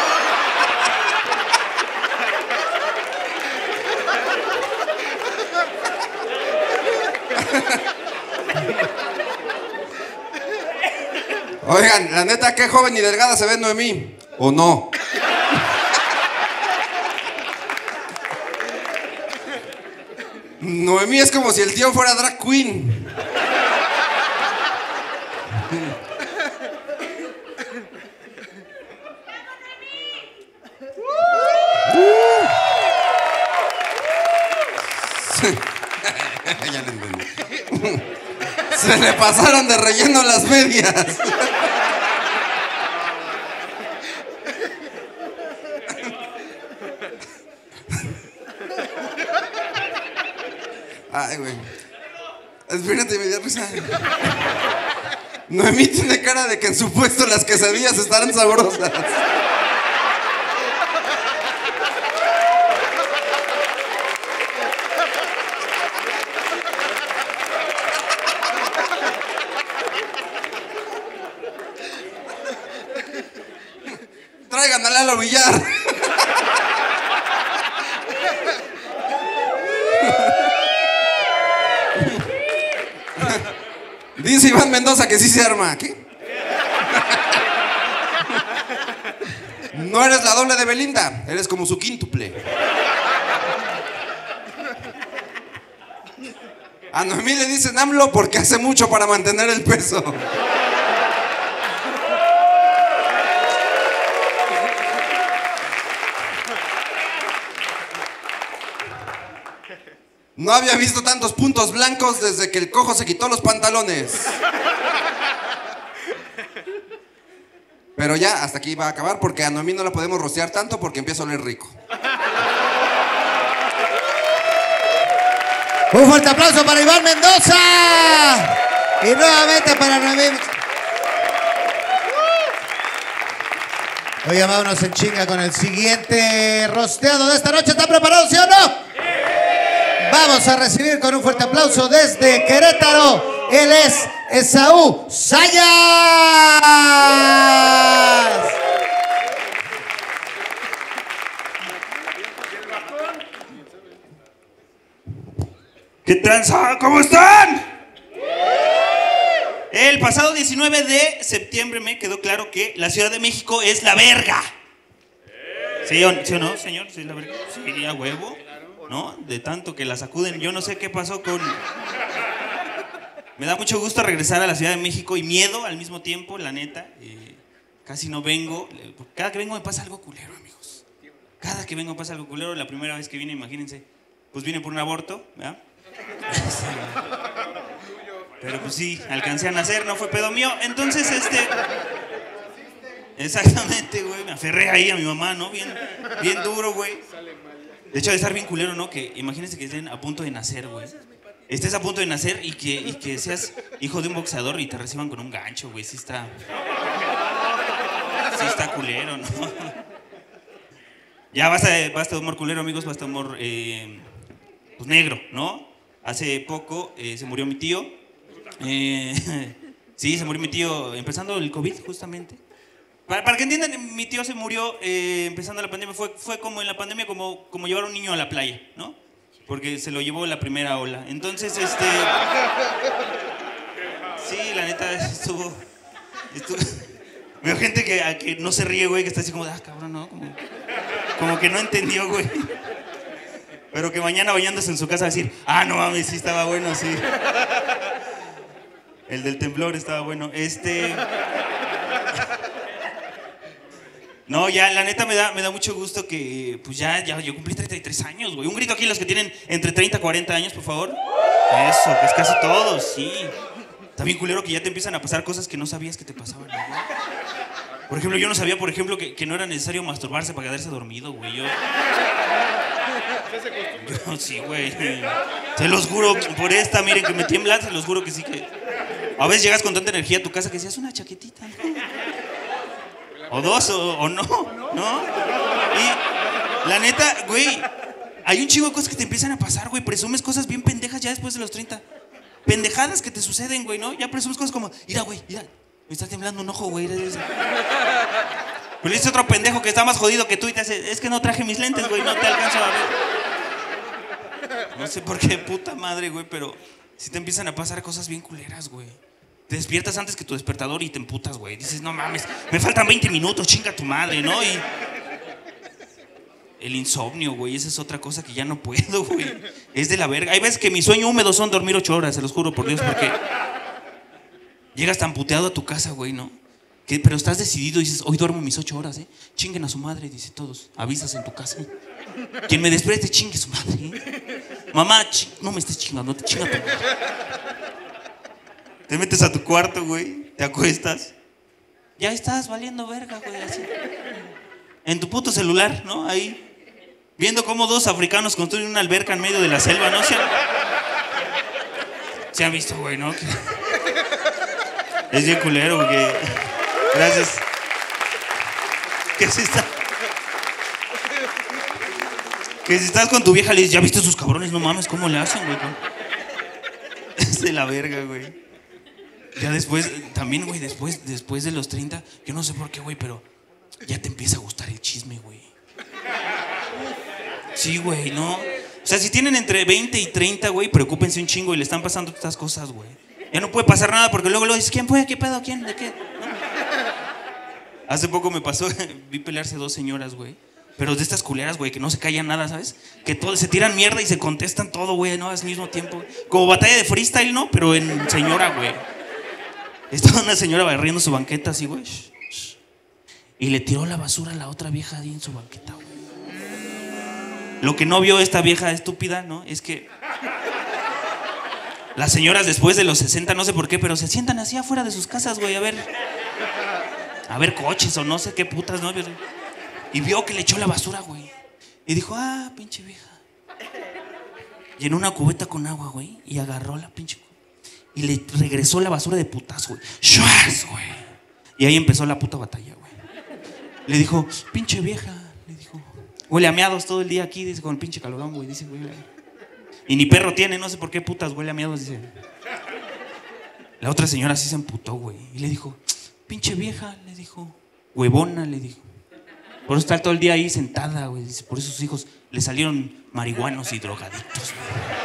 Oigan, la neta, qué joven y delgada se ve Noemí. ¿O no? Noemí es como si el tío fuera drag queen. Ya lo entendí. Se le pasaron de relleno las medias. Ay, güey. Espérate, me dio risa. Noemí tiene cara de que en su puesto las quesadillas estarán sabrosas. Tráiganle a Lalo Villar. Dice Iván Mendoza que sí se arma. ¿Qué? No eres la doble de Belinda, eres como su quíntuple. A Noemí le dicen AMLO porque hace mucho para mantener el peso. No había visto tantos puntos blancos desde que el cojo se quitó los pantalones. Pero ya, hasta aquí va a acabar porque a Noemí no la podemos rociar tanto porque empieza a oler rico. Un fuerte aplauso para Iván Mendoza. Y nuevamente para Noemí. Oye, vámonos en chinga con el siguiente rosteado de esta noche. ¿Están preparados, sí o no? Vamos a recibir con un fuerte aplauso desde Querétaro. Él es Esaú Sayas. ¿Qué tranza? ¿Cómo están? El pasado 19 de septiembre me quedó claro que la Ciudad de México es la verga. ¿Sí o no, señor? ¿Sí es la verga? Sí, a huevo. ¿No? De tanto que la sacuden. Yo no sé qué pasó con... Me da mucho gusto regresar a la Ciudad de México y miedo al mismo tiempo, la neta. Casi no vengo. Cada que vengo me pasa algo culero, amigos. Cada que vengo me pasa algo culero. La primera vez que vine, imagínense, pues vine por un aborto, ¿verdad? Pero pues sí, alcancé a nacer, no fue pedo mío. Entonces, exactamente, güey, me aferré ahí a mi mamá, ¿no? Bien duro, güey. De hecho, de estar bien culero, ¿no? Que imagínense que estén a punto de nacer, güey. Estés a punto de nacer y que seas hijo de un boxeador y te reciban con un gancho, güey. Sí está culero, ¿no? Ya basta de humor culero, amigos, basta de humor pues negro, ¿no? Hace poco se murió mi tío. Sí, se murió mi tío empezando el COVID, justamente. Para que entiendan, mi tío se murió empezando la pandemia. Fue como en la pandemia, como llevar a un niño a la playa, ¿no? Porque se lo llevó la primera ola. Entonces, sí, la neta, estuvo veo gente que no se ríe, güey, que está así como, cabrón, ¿no? Como que no entendió, güey. Pero que mañana bañándose en su casa va a decir, no mames, sí estaba bueno, sí. El del temblor estaba bueno. No, ya, la neta me da mucho gusto que, pues ya yo cumplí 33 años, güey. Un grito aquí a los que tienen entre 30 y 40 años, por favor. Eso, que es casi todos, sí. Está bien culero que ya te empiezan a pasar cosas que no sabías que te pasaban, ¿no? Por ejemplo, yo no sabía, que no era necesario masturbarse para quedarse dormido, güey. Yo sí, güey. Se los juro, por esta, miren, que me tiemblan, se los juro que sí que... A veces llegas con tanta energía a tu casa que decías una chaquetita, ¿no? O dos, o no, ¿no? Y la neta, güey, hay un chingo de cosas que te empiezan a pasar, güey. Presumes cosas bien pendejas ya después de los 30. Pendejadas que te suceden, güey, ¿no? Ya presumes cosas como, mira, güey, mira, me está temblando un ojo, güey. Pero le dice otro pendejo que está más jodido que tú y te hace, es que no traje mis lentes, güey, no te alcanzo a ver. No sé por qué, puta madre, güey, pero sí te empiezan a pasar cosas bien culeras, güey. Te despiertas antes que tu despertador y te emputas, güey. Dices, no mames, me faltan 20 minutos, chinga tu madre, ¿no? Y el insomnio, güey, esa es otra cosa que ya no puedo, güey. Es de la verga. Hay veces que mi sueño húmedo son dormir 8 horas, se los juro por Dios, porque llegas tan puteado a tu casa, güey, ¿no? Pero estás decidido y dices, hoy duermo mis 8 horas, ¿eh? Chinguen a su madre, dice todos. Avisas en tu casa. Quien me despierte, chingue a su madre, ¿eh? Mamá, no me estés chingando, te chinga tu madre. Te metes a tu cuarto, güey, te acuestas. Ya estás valiendo verga, güey, así. En tu puto celular, ¿no? Ahí. Viendo cómo 2 africanos construyen una alberca en medio de la selva, ¿no? Se han visto, güey, ¿no? Es bien culero, güey. Gracias. Que si estás con tu vieja le dices, ¿ya viste esos cabrones? No mames, ¿cómo le hacen, güey? Es de la verga, güey. Ya después, también, güey, después de los 30, yo no sé por qué, güey, pero ya te empieza a gustar el chisme, güey. Sí, güey, ¿no? O sea, si tienen entre 20 y 30, güey, preocúpense un chingo y le están pasando estas cosas, güey. Ya no puede pasar nada porque luego dices, ¿quién fue? ¿Qué pedo? ¿Quién? ¿De qué? ¿No? Hace poco me pasó, vi pelearse dos señoras, güey. Pero de estas culeras, güey, que no se callan nada, ¿sabes? Que todos se tiran mierda y se contestan todo, güey, ¿no? Al mismo tiempo, güey. Como batalla de freestyle, ¿no? Pero en señora, güey. Estaba una señora barriendo su banqueta así, güey. Y le tiró la basura a la otra vieja ahí en su banqueta, güey. Lo que no vio esta vieja estúpida, ¿no? Es que las señoras después de los 60, no sé por qué, pero se sientan así afuera de sus casas, güey, a ver coches o no sé qué putas, ¿no? Y vio que le echó la basura, güey. Y dijo, pinche vieja. Llenó una cubeta con agua, güey, y agarró la pinche y le regresó la basura de putazo, güey. ¡Shuas, güey! Y ahí empezó la puta batalla, güey. Le dijo, pinche vieja, le dijo. Huele a meados todo el día aquí, dice, con el pinche calorón, güey. Dice, güey. Y ni perro tiene, no sé por qué putas huele a meados, dice. La otra señora sí se emputó, güey. Y le dijo, pinche vieja, le dijo. Huevona, le dijo. Por eso está todo el día ahí sentada, güey. Dice, por eso sus hijos le salieron marihuanos y drogadictos, güey.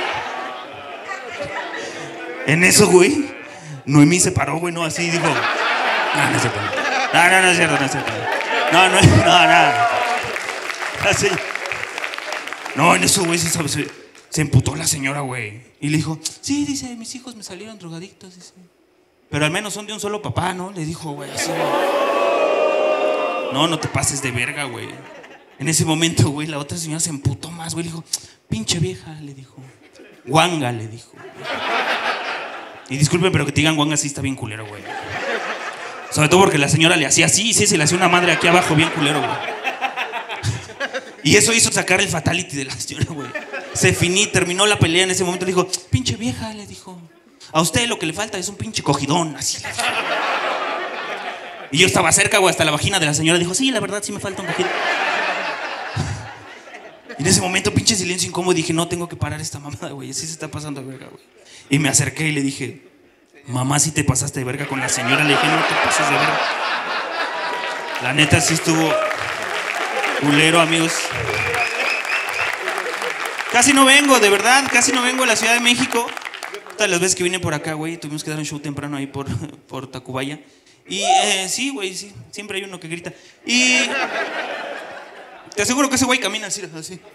En eso, güey, Noemí se paró, güey, no, así, dijo. No es cierto. No es cierto, no es cierto. No. Así. No, en eso, güey, se emputó la señora, güey. Y le dijo, sí, dice, mis hijos me salieron drogadictos, dice. Pero al menos son de un solo papá, ¿no? Le dijo, güey, así. No te pases de verga, güey. En ese momento, güey, la otra señora se emputó más, güey. Le dijo, pinche vieja, le dijo. Guanga, le dijo. Y disculpen, pero que te digan guanga sí está bien culero, güey. Sobre todo porque la señora le hacía así, sí, se le hacía una madre aquí abajo bien culero, güey. Y eso hizo sacar el fatality de la señora, güey. Terminó la pelea en ese momento. Le dijo, pinche vieja, le dijo. A usted lo que le falta es un pinche cogidón, así. Y yo estaba cerca, güey, hasta la vagina de la señora. Dijo, sí, la verdad, sí me falta un cogidón. Y en ese momento, pinche silencio incómodo. Dije, no, tengo que parar esta mamada, güey. Así se está pasando de verga, güey. Y me acerqué y le dije, mamá, si te pasaste de verga con la señora. Le dije, no te pases de verga. La neta sí estuvo culero, amigos. Casi no vengo, de verdad, casi no vengo a la Ciudad de México. Todas las veces que vine por acá, güey, tuvimos que dar un show temprano ahí por Tacubaya. Y sí, güey, sí, siempre hay uno que grita. Y te aseguro que ese güey camina así.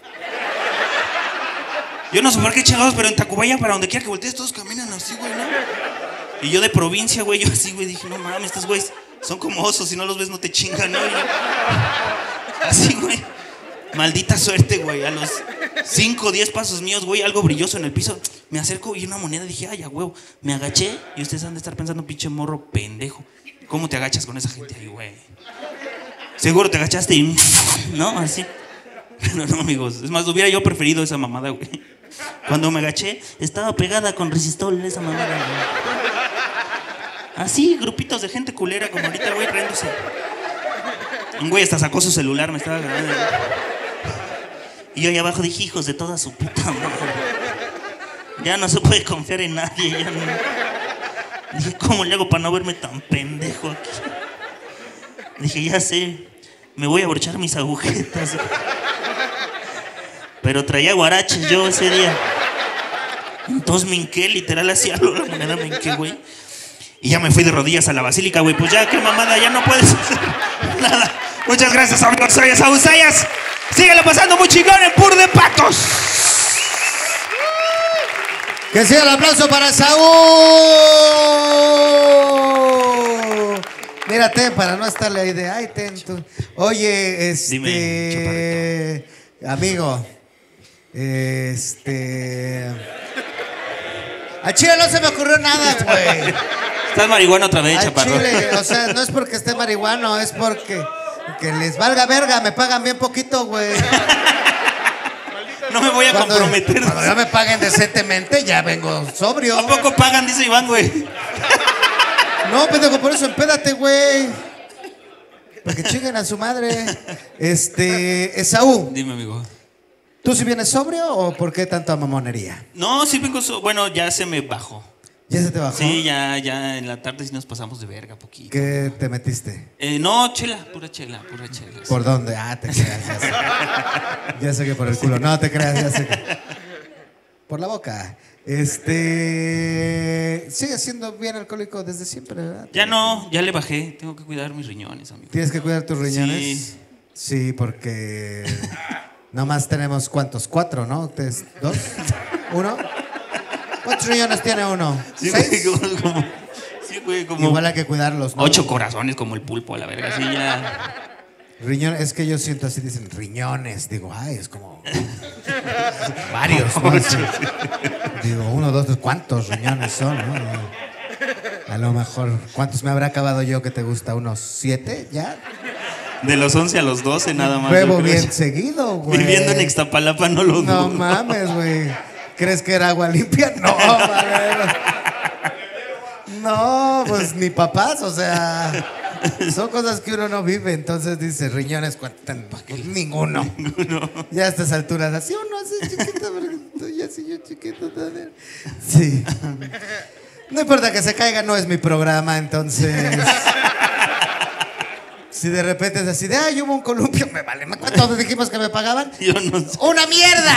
Yo no sé por qué chingados, pero en Tacubaya, para donde quiera que voltees, todos caminan así, güey, ¿no? Y yo de provincia, güey, yo así, güey, dije, no mames, estos güeyes son como osos, si no los ves no te chingan, ¿no? Así, güey. Maldita suerte, güey. A los 5 o 10 pasos míos, güey, algo brilloso en el piso. Me acerco y una moneda, dije, ay, a huevo. Me agaché y ustedes han de estar pensando, pinche morro pendejo. ¿Cómo te agachas con esa gente ahí, güey? Seguro te agachaste y... ¿no? Así. Pero no, amigos. Es más, hubiera yo preferido esa mamada, güey. Cuando me agaché, estaba pegada con resistol esa mamada, güey. Así, grupitos de gente culera como ahorita, güey, riéndose. Un güey hasta sacó su celular, me estaba grabando. Y yo ahí abajo dije, hijos de toda su puta madre. Ya no se puede confiar en nadie, ya no. Dije, ¿cómo le hago para no verme tan pendejo aquí? Dije, ya sé, me voy a abrochar mis agujetas. Pero traía guaraches yo ese día. Entonces me hinqué, literal, hacía la moneda, me hinqué, güey. Y ya me fui de rodillas a la basílica, güey. Pues ya, qué mamada, ya no puedes hacer nada. Muchas gracias, amigos. Soy Esaú Sayas. Síguelo pasando muy chingón en Pur de Patos. Que sea el aplauso para Esaú. Mírate, para no estarle ahí de ay, tento. Oye, Dime, amigo, a Chile no se me ocurrió nada, güey. Estás marihuana otra vez, a chaparro. Chile, o sea, no es porque esté marihuano, es porque que les valga verga, me pagan bien poquito, güey. No me voy a comprometer. Cuando ya me paguen decentemente, ya vengo sobrio. ¿A poco pagan? Dice Iván, güey. No, pendejo, por eso empédate, güey. Para que chinguen a su madre. Esaú. Dime, amigo. ¿Tú sí vienes sobrio o por qué tanta mamonería? No, sí vengo bueno, ya se me bajó. ¿Ya se te bajó? Sí, ya en la tarde sí nos pasamos de verga poquito. ¿Qué te metiste? No, chela, pura chela. ¿Por dónde? Ah, te creas, ya sé. Ya sé que por el culo. No te creas, ya sé que... por la boca. Sigue siendo bien alcohólico desde siempre, ¿verdad? Ya no, ya le bajé. Tengo que cuidar mis riñones, amigo. ¿Tienes que cuidar tus riñones? Sí. Sí, porque nomás tenemos ¿cuántos? 4, ¿no? ¿2? ¿1? ¿Cuántos riñones tiene uno? Sí, 6. güey, como Igual hay que cuidarlos, ¿no? 8 corazones como el pulpo a la verga. Sí, ya. Riñones, es que yo siento así, dicen riñones. Digo, ay, es como varios, ¿no? Así. Digo, 1, 2, 3, ¿cuántos riñones son, no? A lo mejor, ¿cuántos me habrá acabado yo que te gusta? ¿Unos 7 ya? De los 11 a los 12 nada más. Bebo yo creo. bien seguido, güey. Viviendo en Ixtapalapa no lo dudo. No mames, güey. ¿Crees que era agua limpia? No, vale. No, pues ni papás, o sea... Son cosas que uno no vive, entonces dice, riñones, ¿cuántos? Ninguno. Ya a estas alturas, así uno así chiquito, porque estoy así yo chiquito también. Sí. No importa que se caiga, no es mi programa, entonces... Si de repente es así de, ay, hubo un columpio, me vale. ¿Cuánto dijimos que me pagaban? Yo no sé. ¡Una mierda!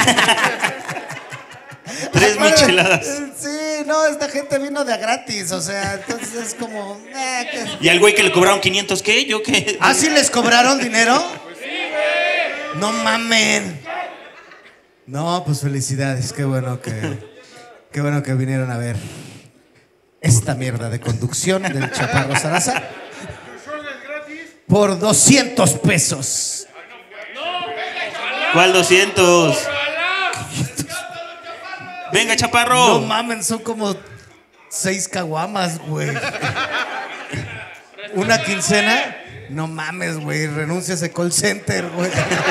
3 micheladas. Sí, no, esta gente vino de a gratis, o sea, entonces es como... ¿Y al güey que le cobraron 500 qué? ¿Yo qué? ¿Ah, sí les cobraron dinero? Pues sí, güey. No mamen. No, pues felicidades, qué bueno que vinieron a ver esta mierda de conducción del Chaparro Salazar. Por 200 pesos. ¿Cuál 200? Venga, Chaparro. No mamen, son como 6 caguamas, güey. Una quincena. No mames, güey. Renuncia a ese call center, güey.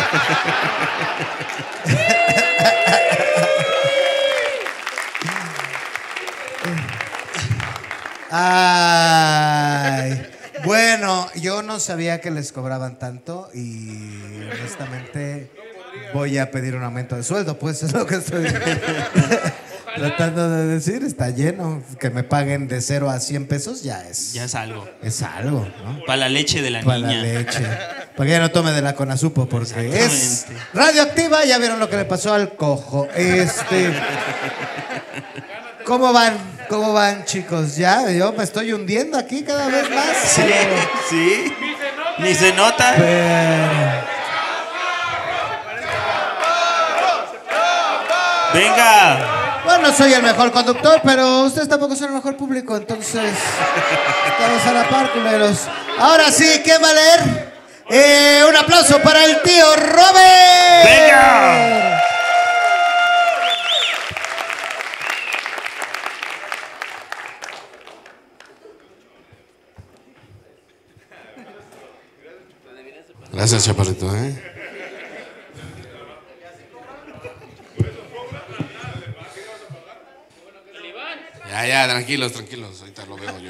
Ay. Bueno, yo no sabía que les cobraban tanto y honestamente voy a pedir un aumento de sueldo, pues es lo que estoy tratando de decir. Está lleno. Que me paguen de 0 a 100 pesos ya es algo. Es algo, ¿no? Para la leche de la Para niña. la leche. Para que ya no tome de la Conasupo porque es radioactiva. Ya vieron lo que le pasó al cojo. ¿Cómo van? ¿Cómo van, chicos? Ya, yo me estoy hundiendo aquí cada vez más. Sí, sí. Ni se nota. Venga. Bueno, soy el mejor conductor, pero ustedes tampoco son el mejor público, entonces estamos a la par, culeros. Ahora sí, ¿quién va a leer? Un aplauso para el tío Robert. ¡Venga! Gracias, Chaparrito, Ya, tranquilos, ahorita lo veo yo.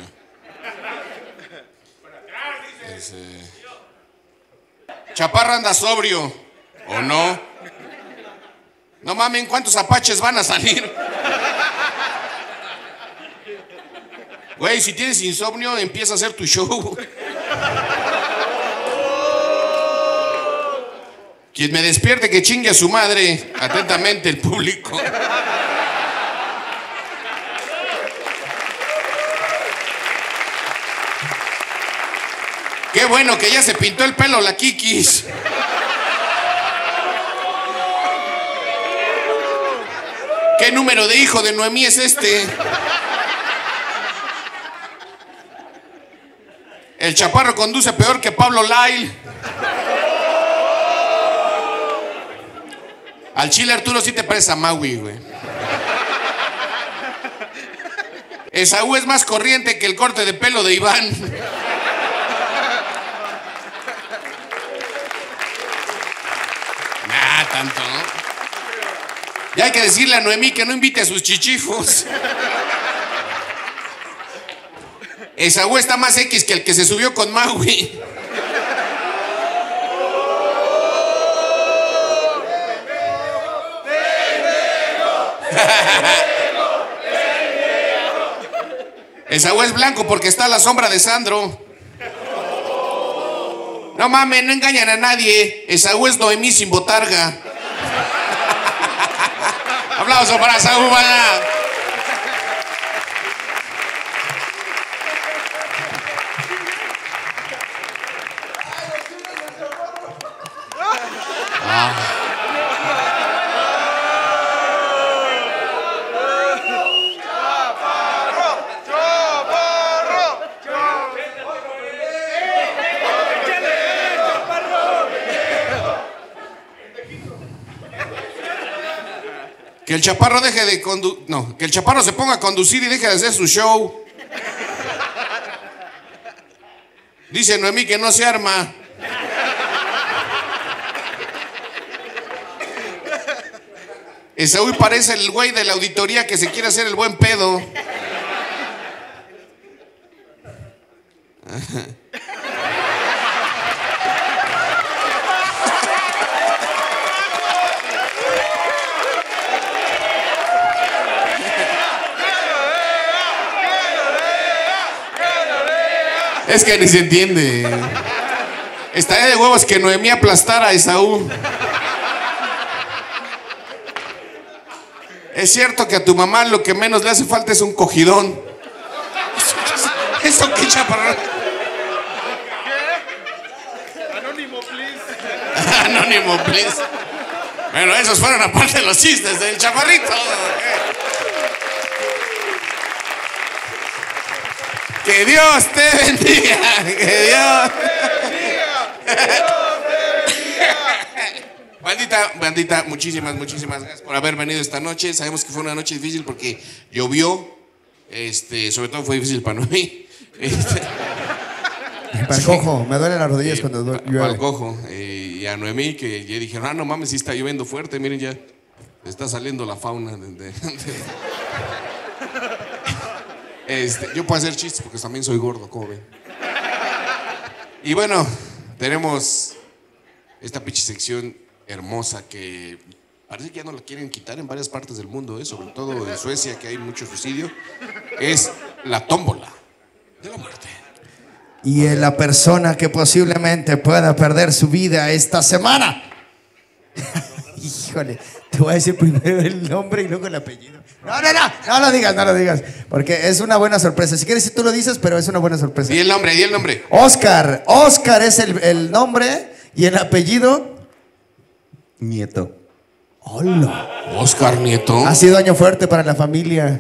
Chaparro anda sobrio, ¿o no? No mamen, ¿cuántos apaches van a salir? Güey, si tienes insomnio, empieza a hacer tu show. Quien me despierte que chingue a su madre. Atentamente, el público. Qué bueno que ya se pintó el pelo la Kikis. ¿Qué número de hijo de Noemí es este? El Chaparro conduce peor que Pablo Lyle. Al chile, Arturo, sí te parece a Maui, güey. Esaú es más corriente que el corte de pelo de Iván. Nah, tanto, ¿no? Ya hay que decirle a Noemí que no invite a sus chichifos. Esaú está más X que el que se subió con Maui. Esaú es blanco porque está a la sombra de Sandro. No mames, no engañan a nadie. Esaú es Noemí sin botarga. aplauso para Saúl, vaya. Que el chaparro deje de que el chaparro se ponga a conducir y deje de hacer su show. Dice Noemí que no se arma. Esaú parece el güey de la auditoría que se quiere hacer el buen pedo. Es que ni se entiende. Estaría de huevos que Noemí aplastara a Esaú. Es cierto que a tu mamá lo que menos le hace falta es un cogidón. ¿Eso qué, chaparrón? Anónimo, please. Anónimo, please. Bueno, esos fueron aparte de los chistes del chaparrito. Que Dios te bendiga. Que Dios te bendiga. Bandita, muchísimas gracias por haber venido esta noche. Sabemos que fue una noche difícil porque llovió. Sobre todo fue difícil para mí. Para el cojo, me duelen las rodillas cuando llueve. Para el cojo. Y a Noemí, que ya dijeron, no mames, sí está lloviendo fuerte. Miren, ya está saliendo la fauna. Yo puedo hacer chistes porque también soy gordo, como ven. Y bueno, tenemos esta pinche sección hermosa que parece que ya no la quieren quitar en varias partes del mundo, sobre todo en Suecia, que hay mucho suicidio. Es la tómbola de la muerte. Y la persona que posiblemente pueda perder su vida esta semana. Híjole, te voy a decir primero el nombre y luego el apellido. No lo digas, porque es una buena sorpresa. Si quieres, tú lo dices, pero es una buena sorpresa. Di el nombre. Oscar es el nombre y el apellido. Nieto. Hola. Oscar Nieto. Ha sido año fuerte para la familia.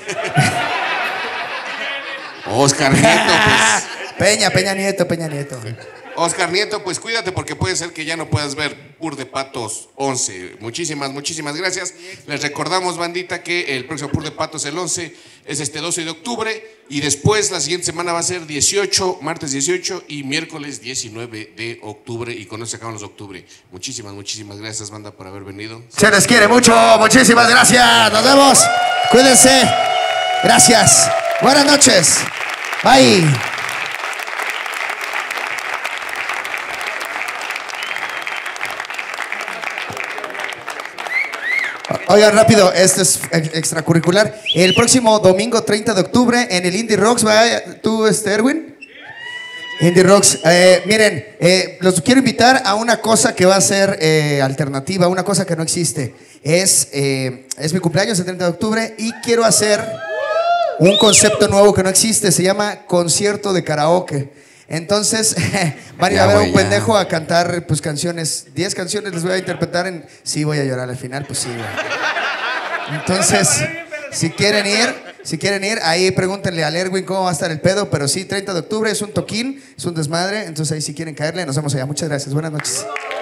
Oscar Nieto, pues. Peña Nieto. Oscar Nieto, pues cuídate porque puede ser que ya no puedas ver Pur de Patos 11. Muchísimas gracias. Les recordamos, bandita, que el próximo Pur de Patos, el 11, es 12 de octubre. Y después, la siguiente semana va a ser martes 18 y miércoles 19 de octubre. Y con eso se acaban los de octubre. Muchísimas gracias, banda, por haber venido. Se les quiere mucho. Muchísimas gracias. Nos vemos. Cuídense. Gracias. Buenas noches. Bye. Oigan, rápido, esto es extracurricular. El próximo domingo 30 de octubre en el Indie Rocks, ¿tú, Erwin? Indie Rocks. Miren, los quiero invitar a una cosa que va a ser alternativa, una cosa que no existe. Es mi cumpleaños el 30 de octubre y quiero hacer un concepto nuevo que no existe. Se llama concierto de karaoke. Entonces, van a ir a ver a un pendejo a cantar pues canciones, 10 canciones les voy a interpretar en... Sí, voy a llorar al final, pues sí, güey. Entonces, si quieren ir, ahí pregúntenle al Erwin cómo va a estar el pedo, pero sí, 30 de octubre es un toquín, es un desmadre, entonces ahí si quieren caerle, nos vemos allá. Muchas gracias, buenas noches.